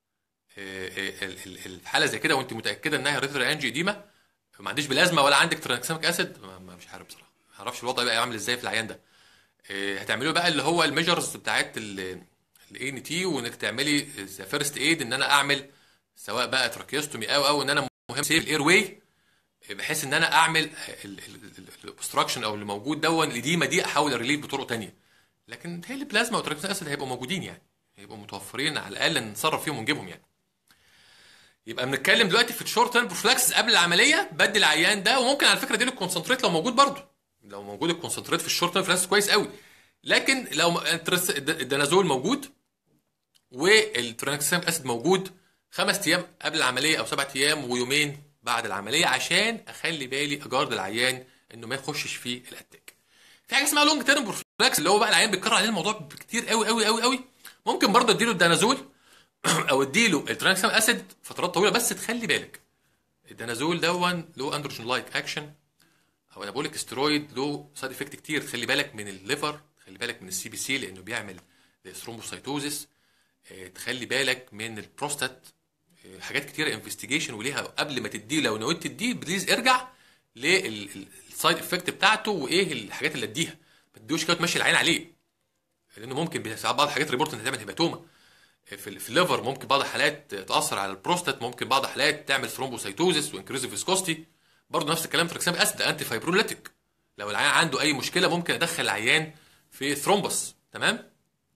الحاله زي كده وانت متاكده انها هيريتري انجيوديما، ما عنديش بلازما ولا عندك ترانكساميك اسيد، مش عارف بصراحه، ما اعرفش الوضع يبقى عامل ازاي في العيان ده. هتعملوا بقى اللي هو الميجرز بتاعت الاي ان تي، وانك تعملي فيرست ايد، ان انا اعمل سواء بقى تراكيوستومي او او ان انا مهم سيف الاير واي، بحيث ان انا اعمل الاوبستراكشن او اللي موجود دون الاديمه دي احاول اريليف بطرق ثانيه. لكن هي البلازما والتراكيوستومي اسيد هيبقوا موجودين يعني، هيبقوا متوفرين على الاقل نتصرف فيهم ونجيبهم يعني. يبقى بنتكلم دلوقتي في الشورت تيرم بروفلاكس قبل العمليه، بدي العيان ده، وممكن على فكره اديله الكونسنتريت لو موجود برضه، لو موجود الكونسنتريت في الشورت تيرم بروفلاكس كويس قوي. لكن لو الدانازول موجود والترانكساميك اسيد موجود، خمس ايام قبل العمليه او سبعة ايام ويومين بعد العمليه، عشان اخلي بالي اجارد العيان انه ما يخشش في الاتاك. في حاجه اسمها لونج تيرم بروفلاكس اللي هو بقى العيان بيتكرر عليه الموضوع كتير قوي قوي قوي قوي، ممكن برضه اديله الدانازول او اديله الترانكساميك اسيد فترات طويله، بس تخلي بالك الدانازول دون له اندروجين لايك اكشن او انابوليك ستيرويد له سايد افكت كتير، تخلي بالك من الليفر، تخلي بالك من السي بي سي لانه بيعمل ثرومبوسايتوزيس، تخلي بالك من البروستات، حاجات كتيره انفستيجيشن وليها قبل ما تديه. لو نويت تديه بليز ارجع للسايد افكت بتاعته وايه الحاجات اللي اديها، ما تديهوش كده تمشي العين عليه، لانه ممكن ساعات بعض الحاجات ريبورت انها تعمل هيباتوما في في الليفر، ممكن بعض الحالات تاثر على البروستات، ممكن بعض الحالات تعمل ثرومبوسايتوزيس وانكريزيف فيسكوستي. برضه نفس الكلام تراكساميك اسيد انتي فايبروليتيك، لو العيان عنده اي مشكله ممكن ادخل العيان في ثرومبس. تمام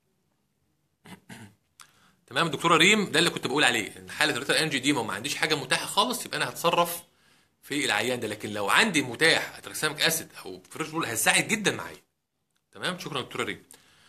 تمام الدكتوره ريم، ده اللي كنت بقول عليه، ان حاله الريتال انجي دي ما عنديش حاجه متاحه خالص، يبقى انا هتصرف في العيان ده، لكن لو عندي متاح اتركساميك اسيد او فريش هيساعد جدا معايا. تمام، شكرا دكتوره ريم.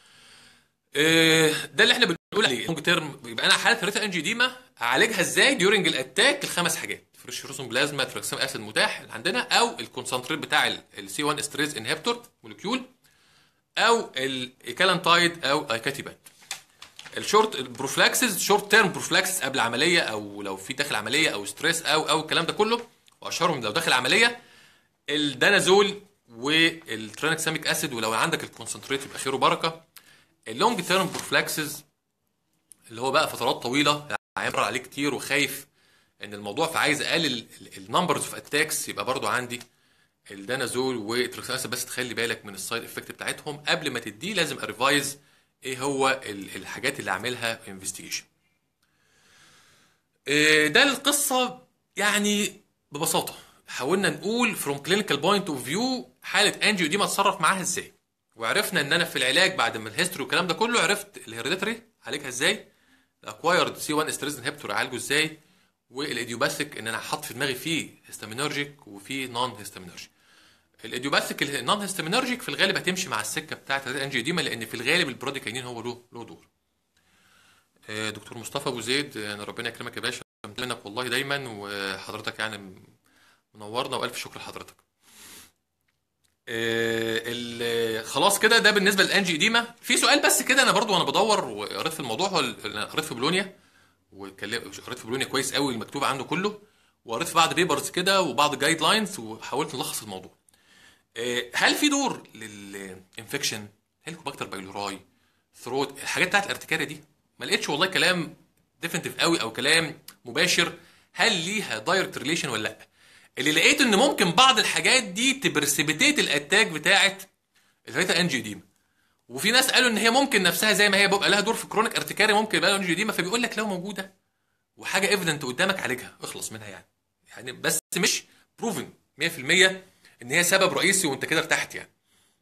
آه، ده اللي احنا بنقول عليه لونج تيرم. يبقى انا حاله هيريتا انجيوديما هعالجها ازاي ديورنج الاتاك؟ الخمس حاجات: فريش روسوم بلازما، تراكسام اسيد متاح اللي عندنا، او الكونسنتريت بتاع السي واحد استريز انهبيتور مولكيول، او الايكالانتايد او ايكاتيبات. الشورت البروفلاكسز، شورت تيرم بروفلاكسز قبل عمليه او لو في داخل عمليه او ستريس او او الكلام ده كله، واشهرهم لو داخل عمليه الدانازول والترانكساميك اسيد، ولو عندك الكونسنتريت يبقى خير وبركه. اللونج تيرم بروفلاكسز اللي هو بقى فترات طويله هيمر عليه كتير وخايف ان الموضوع فعايز اقلل النمبرز اوف اتاكس، يبقى برضو عندي الدانازول والترانكساميك اسيد. بس تخلي بالك من السايد افكت بتاعتهم قبل ما تديه، لازم اريفايز ايه هو الحاجات اللي عاملها انفستيجيشن. ده القصه يعني ببساطه. حاولنا نقول فروم كلينيكال بوينت اوف فيو حاله انجيو دي ما اتصرف معاها ازاي، وعرفنا ان انا في العلاج بعد ما الهيستوري والكلام ده كله عرفت الهيريديتري عالجها ازاي، الاكوايرد سي واحد ستريس انهبيتور عالجه ازاي، والايديوباثيك ان انا حاطط في دماغي فيه هيستامينرجيك وفيه نون هيستامينرجيك. الايديوباثيك النون هيستامينرجيك في الغالب هتمشي مع السكه بتاعت الانجيوديما، لان في الغالب البروديكاينين هو له له دور. دكتور مصطفى ابو زيد، انا ربنا يكرمك يا باشا، منك والله دايما، وحضرتك يعني منورنا، والف شكر لحضرتك. خلاص كده ده بالنسبه للانجيوديما. في سؤال بس كده انا برضو وانا بدور وقريت في الموضوع، هو قريت في بولونيا وقريت في بولونيا كويس قوي المكتوب عنه كله، وقريت في بعض بيبرز كده وبعض جايد لاينز، وحاولت نلخص الموضوع. هل في دور للانفكشن هيليكوباكتر بايلوراي ثروت الحاجات بتاعت الارتكاريه دي؟ ما لقيتش والله كلام ديفينيتيف قوي او كلام مباشر هل ليها دايركت ريليشن ولا لا. اللي لقيت ان ممكن بعض الحاجات دي تبرسبيتيت الاتاك بتاعت الهيتا انجيوديما، وفي ناس قالوا ان هي ممكن نفسها زي ما هي بيبقى لها دور في كرونيك ارتكاري ممكن يبقى لها انجيوديما، فبيقول لك لو موجوده وحاجه ايفيدنت قدامك عالجها اخلص منها يعني يعني بس مش بروفن مية في المية ان هي سبب رئيسي وانت كده ارتحت يعني.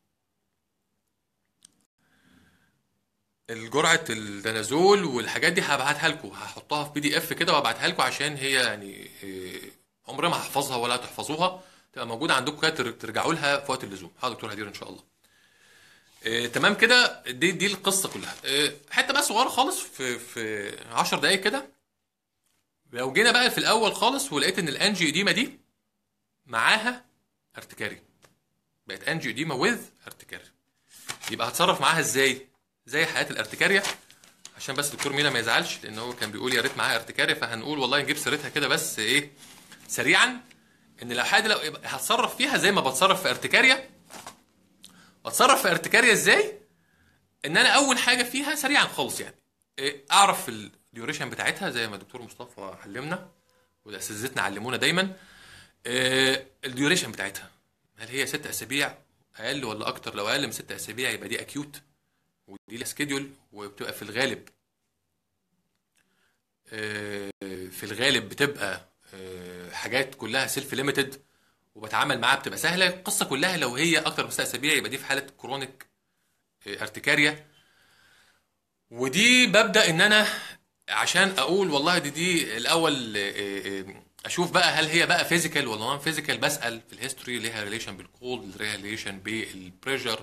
الجرعه الدانازول والحاجات دي هبعتها لكم، هحطها في بي دي اف كده وابعتها لكم، عشان هي يعني عمري ما هحفظها ولا تحفظوها، تبقى موجوده عندكم كده ترجعوا لها في وقت اللزوم. حاضر دكتور هدير ان شاء الله. آه، تمام كده، دي دي القصه كلها. آه، حته بقى صغيره خالص في في عشر دقائق كده. لو جينا بقى في الاول خالص ولقيت ان الانجيوديما دي معاها ارتكاري، بقت انجيوديما وذ ارتكاري، يبقى هتصرف معاها ازاي؟ زي حالات الارتكاريا، عشان بس دكتور مينا ما يزعلش، لان هو كان بيقول يا ريت معاها ارتكاريا، فهنقول والله نجيب سيرتها كده بس ايه سريعا، ان لو حاجه لو هتصرف فيها زي ما بتصرف في ارتكاريا. اتصرف في ارتكاريا ازاي؟ ان انا اول حاجه فيها سريعا خالص يعني إيه، اعرف الديوريشن بتاعتها زي ما الدكتور مصطفى علمنا والاساتذتنا علمونا دايما. إيه الديوريشن بتاعتها؟ هل هي ست اسابيع اقل ولا اكتر؟ لو اقل من ست اسابيع يبقى دي اكيوت ودي لها سكيدول، وبتبقى في الغالب إيه في الغالب بتبقى إيه حاجات كلها سيلف ليميتد وبتعامل معاها بتبقى سهله. القصه كلها لو هي اكتر من ست اسابيع يبقى دي في حاله كرونيك ارتكاريا. ودي ببدا ان انا عشان اقول والله دي دي الاول اشوف بقى هل هي بقى فيزيكال ولا نون فيزيكال. بسال في الهيستوري ليها ريليشن بالكولد، ليها ريليشن بالبريشر،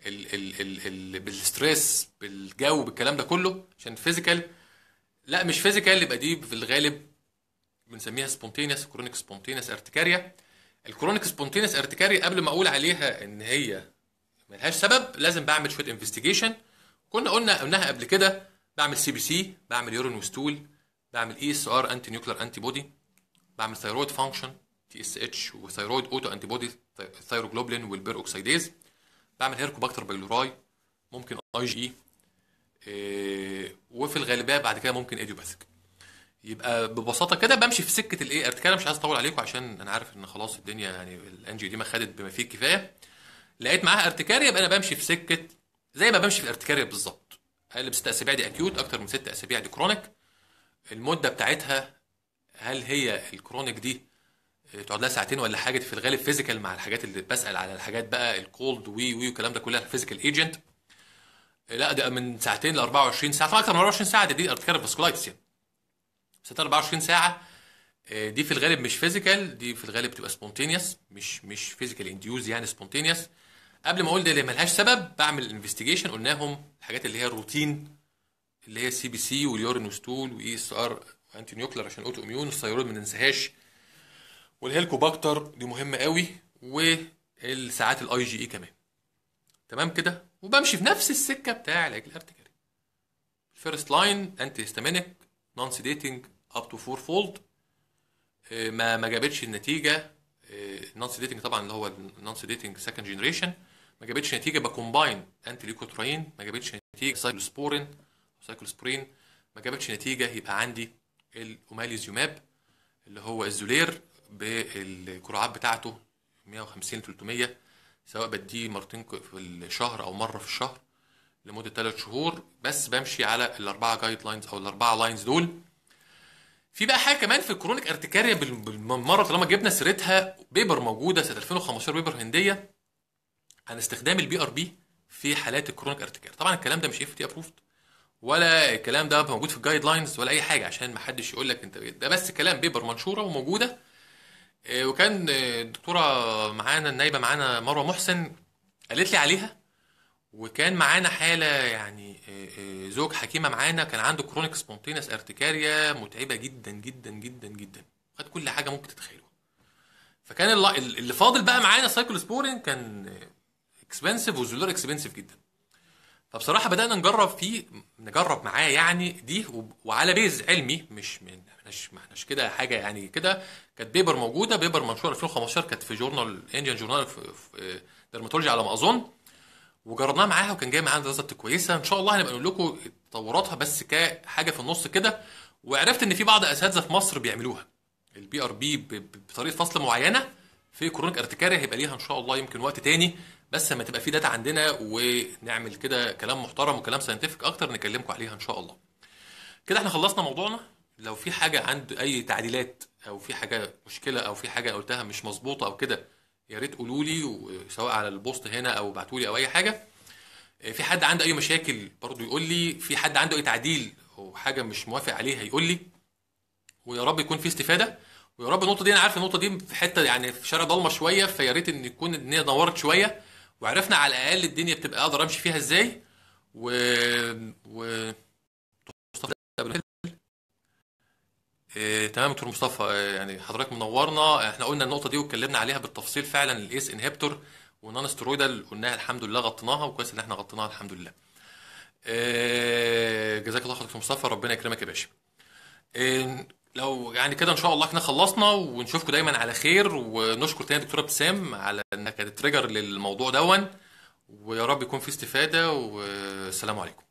بالستريس، بالجو، بالكلام ده كله. عشان فيزيكال لا مش فيزيكال يبقى دي في الغالب بنسميها سبونتينيوس كرونيك سبونتينيوس ارتكاريا. الكرونيك سبونتينيوس ارتكاريا قبل ما اقول عليها ان هي ملهاش سبب لازم بعمل شويه انفستيجيشن. كنا قلنا قلناها قبل كده، بعمل سي بي سي، بعمل يورين وستول، بعمل اي اس ار انتي نيوكلير انتي بودي، بعمل ثايرويد فانكشن تي اس اتش وثايرويد اوتو انتي بودي الثايروجلوبلين والبير اوكسيديز، بعمل هيركوباكتر بايلوراي، ممكن اي جي اي، وفي الغالبيه بعد كده ممكن ايديوباثيك. يبقى ببساطه كده بمشي في سكه الايه ارتكاريا. مش عايز اطول عليكم عشان انا عارف ان خلاص الدنيا يعني الانجيو دي ما خدت بما فيه الكفايه. لقيت معاها ارتكاريا يبقى انا بمشي في سكه زي ما بمشي في الارتكاريا بالظبط. اقل بست اسابيع دي اكيوت، اكتر من ست اسابيع دي كرونيك. المده بتاعتها هل هي الكرونيك دي تقعد لها ساعتين ولا حاجه؟ في الغالب فيزيكال مع الحاجات اللي بسال على الحاجات بقى الكولد وي وي والكلام ده كلها فيزيكال ايجنت. لا ده من ساعتين ل اربعة وعشرين ساعه، طبعا اكتر من اربعة وعشرين ساعه دي ارتكاريا فاسكولايتس يعني. بس اربعة وعشرين ساعه آه، دي في الغالب مش فيزيكال، دي في الغالب بتبقى سبونتينيوس، مش مش فيزيكال انديوز، يعني سبونتينيوس. قبل ما اقول ده اللي ملهاش سبب بعمل انفستيجيشن، قلناهم الحاجات اللي هي الروتين، اللي هي السي بي سي واليورين وستول واي اس ار وانتي نيوكلر عشان الاوتو اميون، الثيرويد ما ننساهاش، والهيلكوباكتر دي مهمه قوي، والساعات الاي جي اي كمان. تمام كده، وبمشي في نفس السكه بتاع علاج الارتكاري. فيرست لاين انتي هيستامينيك نون سيديتنج اب تو فور فولد، ما ما جابتش النتيجه. نون سيديتنج طبعا اللي هو النون سيديتنج سكند جنريشن ما جابتش نتيجه، بكومباين انتي ليكوتراين ما جابتش نتيجه، سايكلوسبورين سايكلوسبرين ما جابتش نتيجه، يبقى عندي الاوماليزيوماب اللي هو الزولير بالجرعات بتاعته مية وخمسين تلتمية، سواء بديه مرتين في الشهر او مره في الشهر لمده ثلاث شهور، بس بمشي على الاربعه جايد لاينز او الاربعه لاينز دول. في بقى حاجه كمان في الكرونيك ارتكاريا بالمره طالما جبنا سيرتها، بيبر موجوده سنه ألفين وخمستاشر، بيبر هنديه عن استخدام البي ار بي في حالات الكرونيك ارتكاريا. طبعا الكلام ده مش اف تي ابروفد، ولا الكلام ده موجود في الجايد لاينز ولا اي حاجه، عشان ما حدش يقول لك انت ده، بس كلام بيبر منشوره وموجوده. آه، وكان آه، الدكتوره معانا النايبه معانا مروه محسن قالت لي عليها. وكان معانا حاله يعني آه، آه، زوج حكيمه معانا كان عنده كرونيك سبونتينس ارتكاريا متعبه جدا جدا جدا جدا، خد كل حاجه ممكن تتخيلوها. فكان الل- اللي فاضل بقى معانا سايكلوسبورين كان اكسبنسيف والزولار اكسبنسيف جدا. فبصراحه بدانا نجرب فيه، نجرب معاه يعني دي، و- وعلى بيز علمي، مش من مش ما احناش كده حاجه يعني كده. كانت بيبر موجوده، بيبر منشوره ألفين وخمستاشر، كانت في جورنال انديان جورنال في في ديرماتولوجي على ما اظن، وجربناها معاها وكان جاي معاها ريزلت كويسه. ان شاء الله هنبقى نقول لكم تطوراتها بس كحاجه في النص كده. وعرفت ان في بعض اساتذه في مصر بيعملوها البي ار بي بطريقه فصل معينه في كرونيك ارتكاريا، هيبقى ليها ان شاء الله يمكن وقت تاني، بس لما تبقى في داتا عندنا ونعمل كده كلام محترم وكلام ساينتفك اكتر نكلمكم عليها ان شاء الله. كده احنا خلصنا موضوعنا. لو في حاجه عند اي تعديلات او في حاجه مشكله او في حاجه قلتها مش مظبوطه او كده، يا ريت قولوا لي، سواء على البوست هنا او ابعتوا لي او اي حاجه. في حد عنده اي مشاكل برضو يقول لي، في حد عنده اي تعديل او حاجه مش موافق عليها يقول لي، ويا رب يكون في استفاده. ويا رب النقطه دي، انا عارف النقطه دي في حته يعني في شارع ضلمه شويه، فيا ريت ان يكون الدنيا نورت شويه وعرفنا على الاقل الدنيا بتبقى اقدر امشي فيها ازاي. و و إيه، تمام دكتور مصطفى. إيه، يعني حضرتك منورنا. احنا قلنا النقطه دي واتكلمنا عليها بالتفصيل فعلا، الايس انهبيتور والنون ستيرويدال قلناها الحمد لله، غطيناها وكويس ان احنا غطيناها الحمد لله. إيه، جزاك الله خير دكتور مصطفى، ربنا يكرمك يا باشا. إيه، لو يعني كده ان شاء الله احنا خلصنا، ونشوفكم دايما على خير. ونشكر تاني دكتوره ابتسام على انها كانت تريجر للموضوع دون، ويا رب يكون في استفاده، والسلام عليكم.